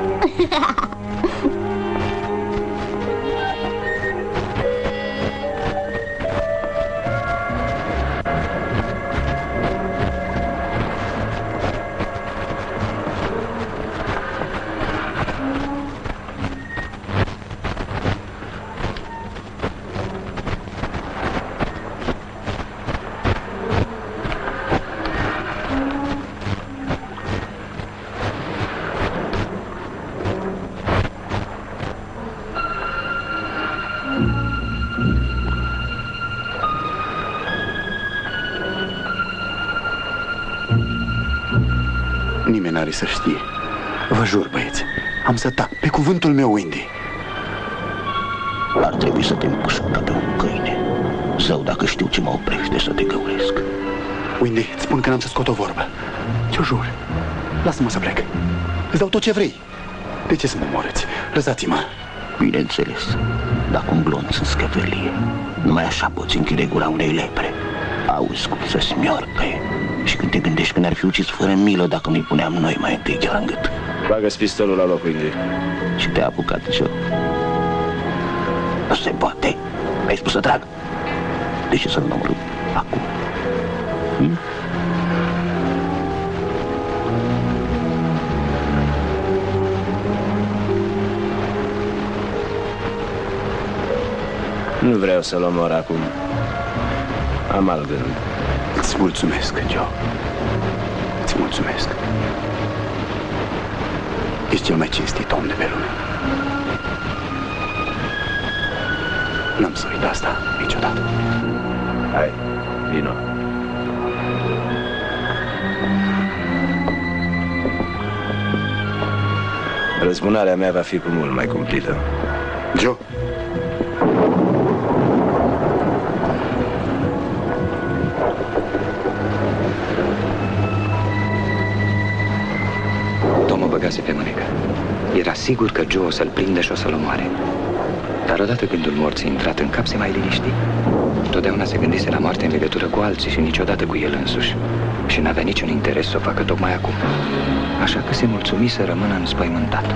Nimeni n-are să știe. Vă jur, băieți, am să tac, pe cuvântul meu, Windy. Ar trebui să te împușc ca pe un câine. Zău, dacă știu ce mă oprește să te găuresc. Windy, îți spun că n-am să scot o vorbă. Ce-o jur. Lasă-mă să plec. Îți dau tot ce vrei. De ce să mă omorâți? Lăsați-mă. Bineînțeles, dacă un glonț în scăvelie, numai așa poți închide gura unei lepre. Auzi cum se smiorcă-i. Și când te gândești că ne-ar fi ucis fără milă dacă nu-i puneam noi mai întâi chiar în gât. Bagă-ți pistolul la loc, Windy. Și te-a apucat, Joe. Nu se poate. Mi-ai spus să trag. De ce să nu omorâm acum? Nu vreau să-l omor acum. Am alt gând. Îți mulțumesc, Joe. Îți mulțumesc. Ești cel mai cinstit om de pe lume. N-am să uit asta niciodată. Hai, vino. Răzbunarea mea va fi cu mult mai cumplită. Joe. Tom o băgase pe mânecă. Era sigur că Joe o să-l prinde și o să-l omoare. Dar odată gândul morții intrat în cap, se mai liniști. Totdeauna se gândise la moarte în legătură cu alții și niciodată cu el însuși. Și n-avea niciun interes să o facă tocmai acum. Așa că se mulțumi să rămână înspăimântat.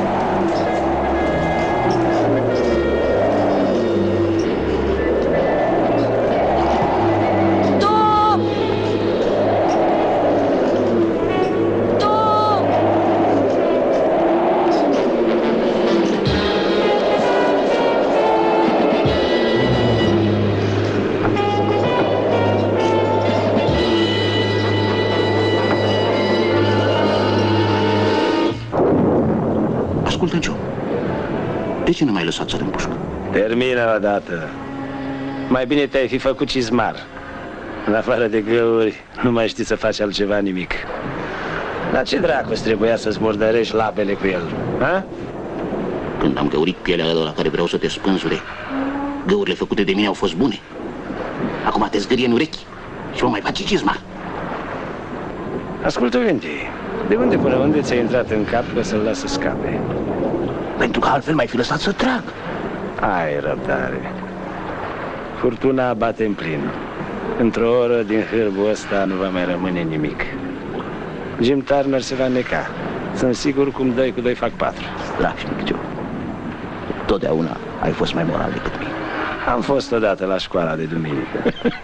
De ce nu m-ai lăsat să-l împușc? Termină odată. Mai bine te-ai fi făcut cizmar. În afară de găuri, nu mai știi să faci altceva nimic. Dar ce dracu trebuia să-ți murdărești labele cu el, ha? Când am găurit pielea la care vreau să te spânzure, găurile făcute de mine au fost bune. Acum te zgârie în urechi și mă mai faci cizmar. Ascultă, Wendy, de unde până unde ți-a intrat în cap că să-l lasă scape? Pentru că altfel m-ai fi lăsat să trag. Ai răbdare. Furtuna bate în plin. Într-o oră din hârbul ăsta nu va mai rămâne nimic. Jim Turner se va neca. Sunt sigur cum 2 cu 2 fac 4. Strașnic, Joe. Totdeauna ai fost mai moral decât mine. Am fost odată la școala de duminică.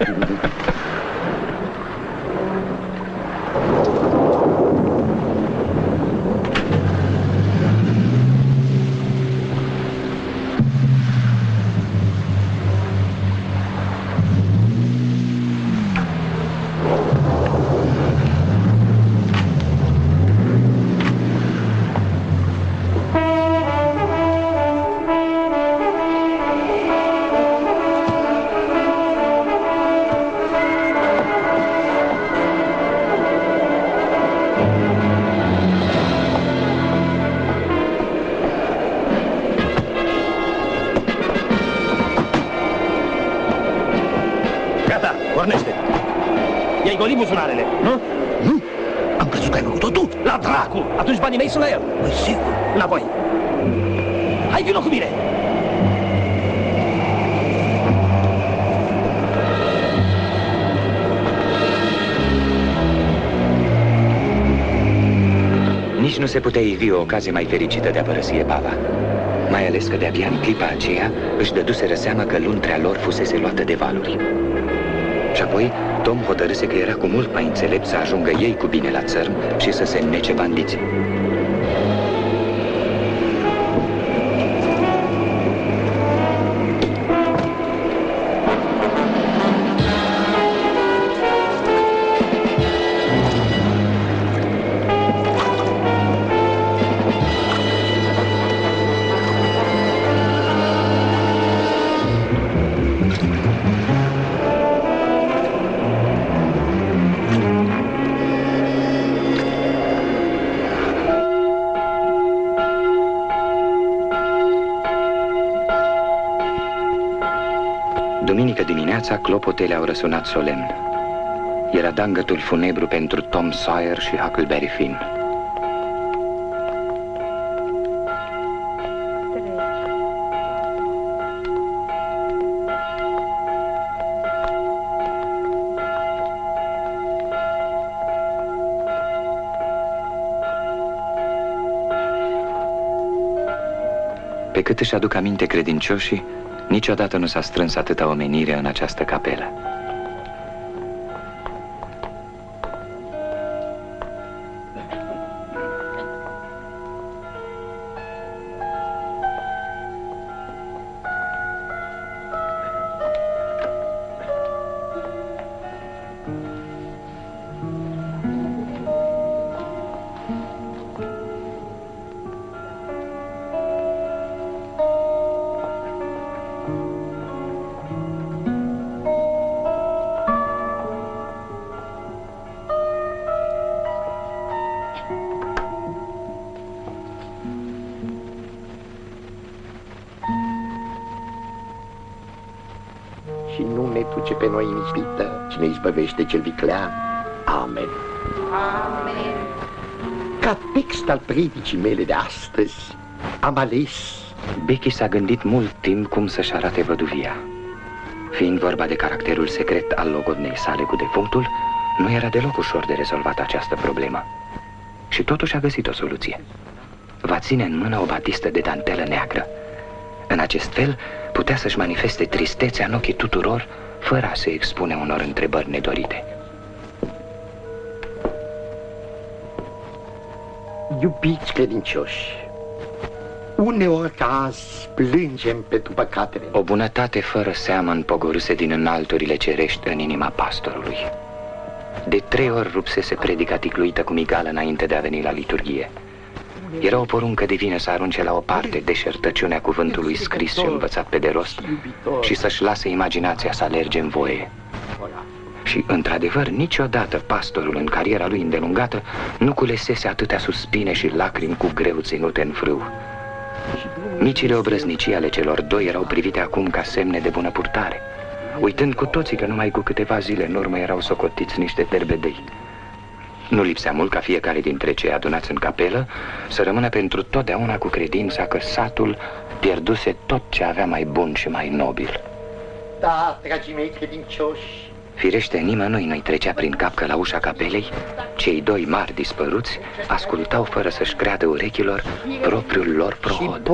Pornește! I-ai golit buzunarele, nu? Nu! Am crezut că ai făcut-o tu! La dracu! Atunci banii mei sunt la el! Păi sigur! Înapoi! Hai, vino cu mine! Nici nu se putea ivi o ocazie mai fericită de a părăsi Epava. Mai ales că de-abia în clipa aceea își dăduseră seama că luntrea lor fusese luată de valuri. Și apoi, Tom hotărâse că era cu mult mai înțelept să ajungă ei cu bine la țărm și să se înnece bandiții. Duminică dimineața, clopotele au răsunat solemn. Era dangătul funebru pentru Tom Sawyer și Huckleberry Finn. Pe cât își aduc aminte credincioșii, niciodată nu s-a strâns atâta omenire în această capelă. Și nu ne duce pe noi în ispită, ci ne izbăvește cel viclean. Amen. Amen. Ca text al predicii mele de astăzi, am ales... Becky s-a gândit mult timp cum să-și arate văduvia. Fiind vorba de caracterul secret al logodnei sale cu defunctul, nu era deloc ușor de rezolvat această problemă. Și totuși a găsit o soluție. Va ține în mână o batistă de dantelă neagră. În acest fel, putea să-și manifeste tristețea în ochii tuturor, fără a se expune unor întrebări nedorite. Iubiți credincioși, uneori ca azi plângem pentru păcatele. O bunătate fără seamă împogorâse din înalturile cerești în inima pastorului. De 3 ori rupsese predica ticluită cu migală înainte de a veni la liturghie. Era o poruncă divină să arunce la o parte deșertăciunea cuvântului scris și învățat pe de rost și să-și lase imaginația să alerge în voie. Și, într-adevăr, niciodată pastorul în cariera lui îndelungată nu culesese atâtea suspine și lacrimi cu greu ținute în frâu. Micile obrăznicii ale celor doi erau privite acum ca semne de bună purtare, uitând cu toții că numai cu câteva zile în urmă erau socotiți niște derbedei. Nu lipsea mult ca fiecare dintre cei adunați în capelă să rămână pentru totdeauna cu credința că satul pierduse tot ce avea mai bun și mai nobil. Da, dragii mei credincioși, firește, nimănui nu-i trecea prin cap că la ușa capelei cei 2 mari dispăruți ascultau fără să-și creadă urechilor propriul lor prohod.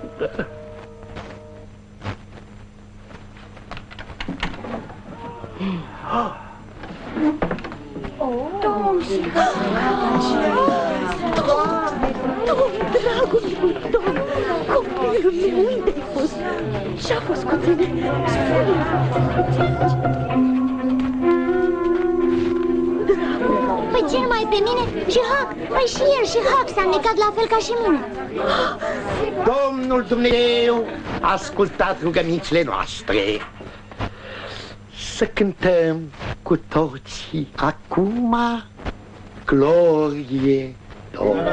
Dragul meu, Tom, copilul meu, unde-ai fost? Ce-a fost cu tine? Spune-mi! Păi ce numai pe mine? Și Huck? Păi și el și Huck s-a necat la fel ca și mine. Domnul Dumnezeu a ascultat rugămințile noastre. Să cântăm cu toții acum glorie Domnului.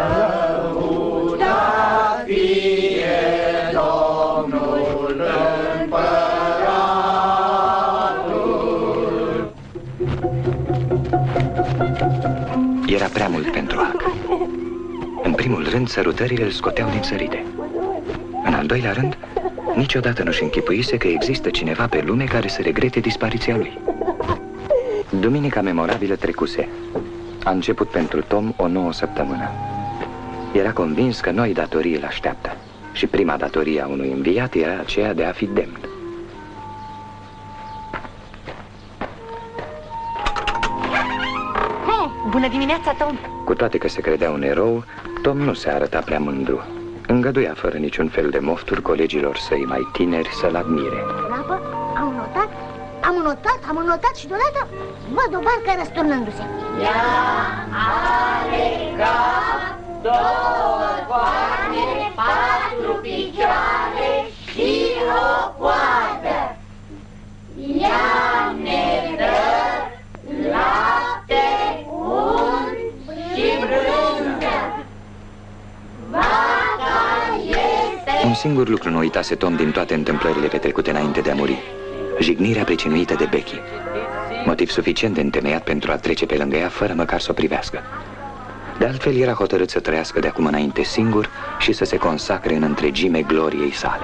Lăudat fie Domnul Împăratul. Era prea mult pentru Huck. În primul rând, sărutările îl scoteau din sărite. În al doilea rând, niciodată nu-și închipuise că există cineva pe lume care să regrete dispariția lui. Duminica memorabilă trecuse. A început pentru Tom o nouă săptămână. Era convins că noi datorii îl așteaptă. Și prima datorie a unui înviat era aceea de a fi demn. Bună dimineața, Tom! Cu toate că se credea un erou, Tom nu se arăta prea mândru. Îngăduia fără niciun fel de mofturi colegilor săi mai tineri să-l admire. Apă, am notat și deodată văd o barcă răsturnându-se. Ea are cap, 2 coarne, 4 picioare și o coadă. Ea ne dă lapte, unt și brânză. Vaca este... Un singur lucru nu uitase Tom din toate întâmplările petrecute înainte de a muri: jignirea pricinuită de Becky. Motiv suficient de întemeiat pentru a trece pe lângă ea fără măcar să o privească. De altfel, era hotărât să trăiască de acum înainte singur și să se consacre în întregime gloriei sale.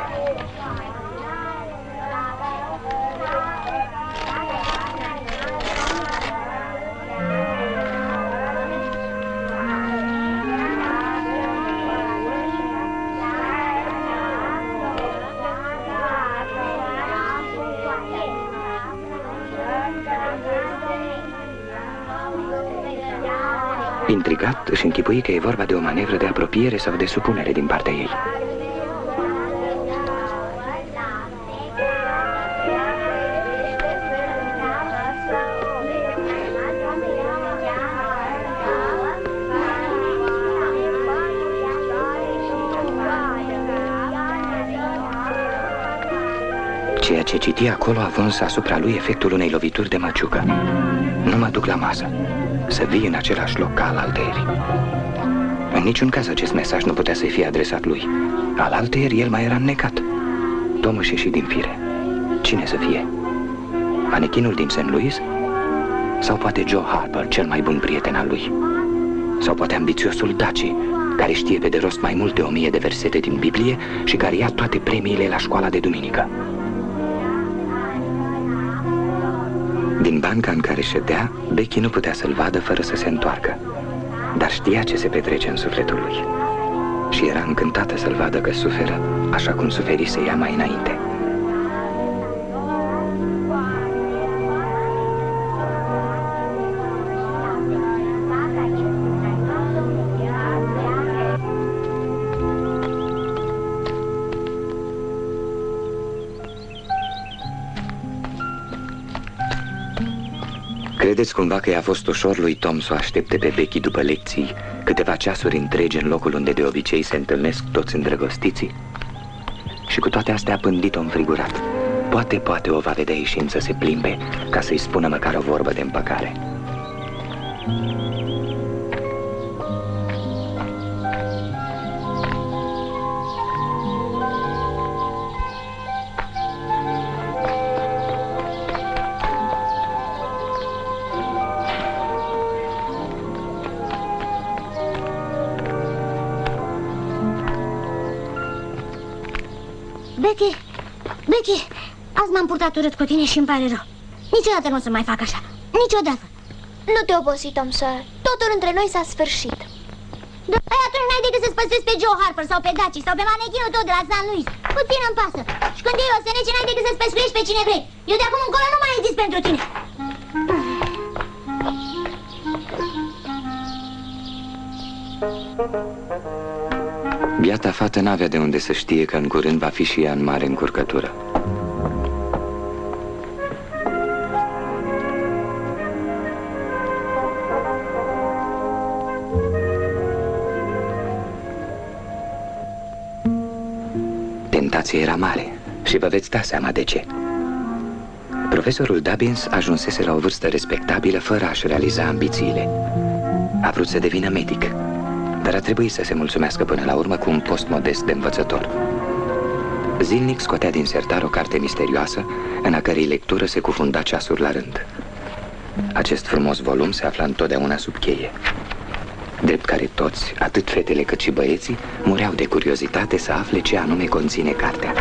Intrigat, își închipui că e vorba de o manevră de apropiere sau de supunere din partea ei. Ceea ce citia acolo a vâns asupra lui efectul unei lovituri de măciucă. Nu mă duc la masă. Să vii în același loc ca alaltăieri. În niciun caz acest mesaj nu putea să-i fie adresat lui. Alaltăieri el mai era înnecat. Tom își ieși din fire. Cine să fie? Manechinul din St. Louis? Sau poate Joe Harper, cel mai bun prieten al lui? Sau poate ambițiosul Daci, care știe pe de rost mai mult de 1000 de versete din Biblie și care ia toate premiile la școala de duminică. Din banca în care ședea, Becky nu putea să-l vadă fără să se întoarcă, dar știa ce se petrece în sufletul lui și era încântată să-l vadă că suferă așa cum suferise ea mai înainte. Credeți cumva că i-a fost ușor lui Tom să o aștepte pe Becky după lecții câteva ceasuri întregi în locul unde de obicei se întâlnesc toți îndrăgostiții? Și cu toate astea a pândit-o înfrigurat. Poate o va vedea ieșind să se plimbe ca să-i spună măcar o vorbă de împăcare. Becky, azi m-am purtat urât cu tine și îmi pare rău. Niciodată nu o să mai fac așa. Niciodată. Nu te obosi, Tom Sawyer. Totul între noi s-a sfârșit. Da, atunci n-ai decât să-ți păstrezi pe Joe Harper sau pe Daci sau pe manechinul tot de la San Luis. Puțin îmi pasă. Și când ei o să nece, n-ai decât să-ți pescuiești pe cine vrei. Eu de acum încolo nu mai exist pentru tine. Biata fată n-avea de unde să știe că în curând va fi și ea în mare încurcătură. Tentația era mare și vă veți da seama de ce. Profesorul Dubbins ajunsese la o vârstă respectabilă fără a-și realiza ambițiile. A vrut să devină medic, dar a trebuit să se mulțumească până la urmă cu un post modest de învățător. Zilnic scotea din sertar o carte misterioasă, în a cărei lectură se cufunda ceasuri la rând. Acest frumos volum se afla întotdeauna sub cheie, drept care toți, atât fetele cât și băieții, mureau de curiozitate să afle ce anume conține cartea.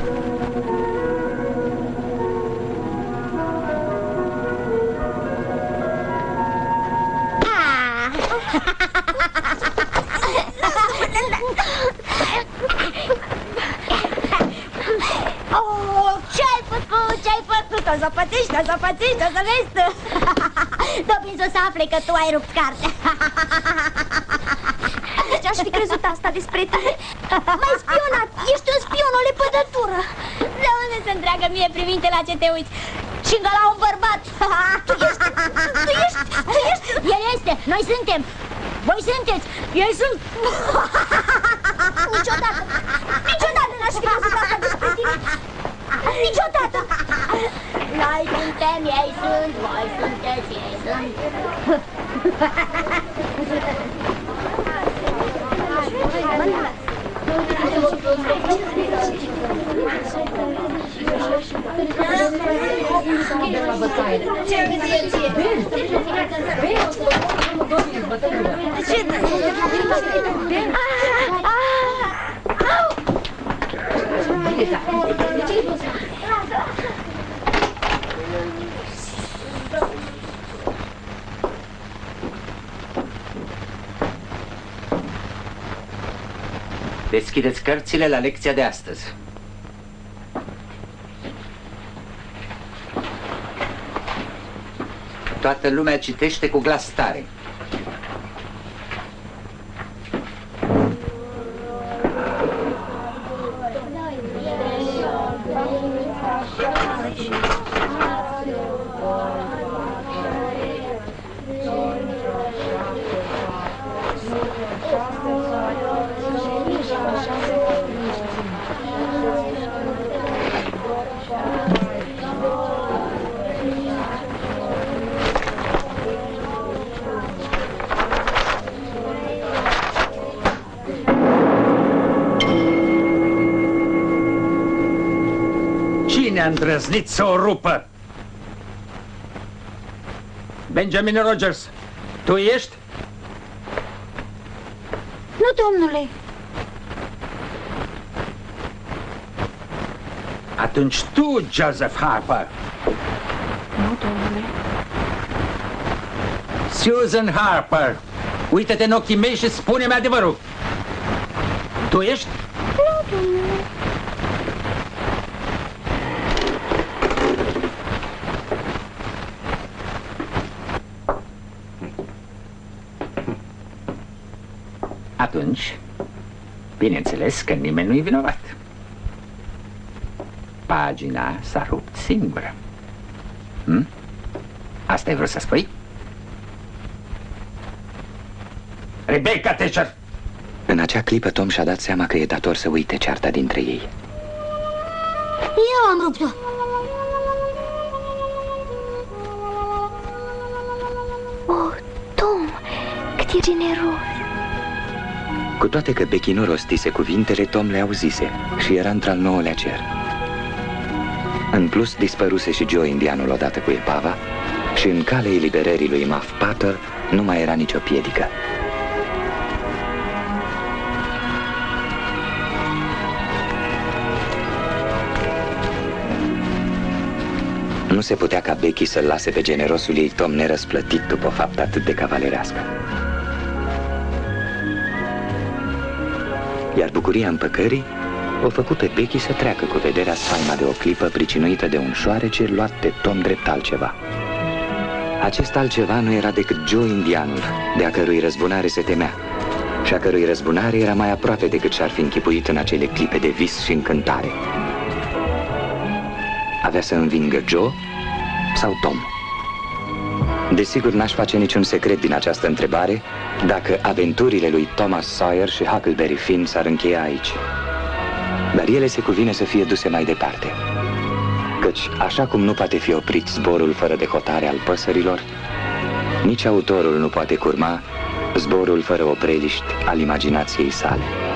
O să pățești, o să vezi tu. Dubbins o să afle că tu ai rupt cartea. Deci aș fi crezut asta despre tine. M-ai spionat, ești un spion, o lepădătură. De unde să întreagă mie privinte la ce te uiți? Și încă la un bărbat. Tu ești. El este, noi suntem. Voi sunteți, ei sunt. Niciodată n-aș fi crezut asta despre tine. Niciodată! Noi suntem, ei sunt, voi sunteți, ei sunt. Deschideți cărțile la lecția de astăzi. Toată lumea citește cu glas tare. Cine a îndrăznit să o rupă? Benjamin Rogers, tu ești? Nu, domnule. Atunci tu, Joseph Harper. Nu, domnule. Susan Harper, uită-te în ochii mei și spune-mi adevărul. Tu ești? Nu, domnule. Atunci, bineînțeles că nimeni nu-i vinovat. Pagina s-a rupt singură. Asta ai vrut să spui? Rebecca Thatcher! În acea clipă Tom și-a dat seama că e dator să uite cearta dintre ei. Eu am rupt-o. Oh, Tom, cât e generos. Cu toate că Becky nu rostise cuvintele, Tom le auzise și era într-al nouălea cer. În plus, dispăruse și Joe indianul odată cu epava și în calea eliberării lui Muff Potter nu mai era nicio piedică. Nu se putea ca Becky să-l lase pe generosul ei Tom nerăsplătit după o faptă atât de cavalerească. Iar bucuria împăcării o făcut pe Becky să treacă cu vederea spaima de o clipă pricinuită de un șoarece luat de Tom drept altceva. Acest altceva nu era decât Joe indianul, de a cărui răzbunare se temea și a cărui răzbunare era mai aproape decât și-ar fi închipuit în acele clipe de vis și încântare. Avea să învingă Joe sau Tom? Desigur, n-aș face niciun secret din această întrebare dacă aventurile lui Thomas Sawyer și Huckleberry Finn s-ar încheia aici. Dar ele se cuvine să fie duse mai departe. Căci, așa cum nu poate fi oprit zborul fără de hotare al păsărilor, nici autorul nu poate curma zborul fără opreliști al imaginației sale.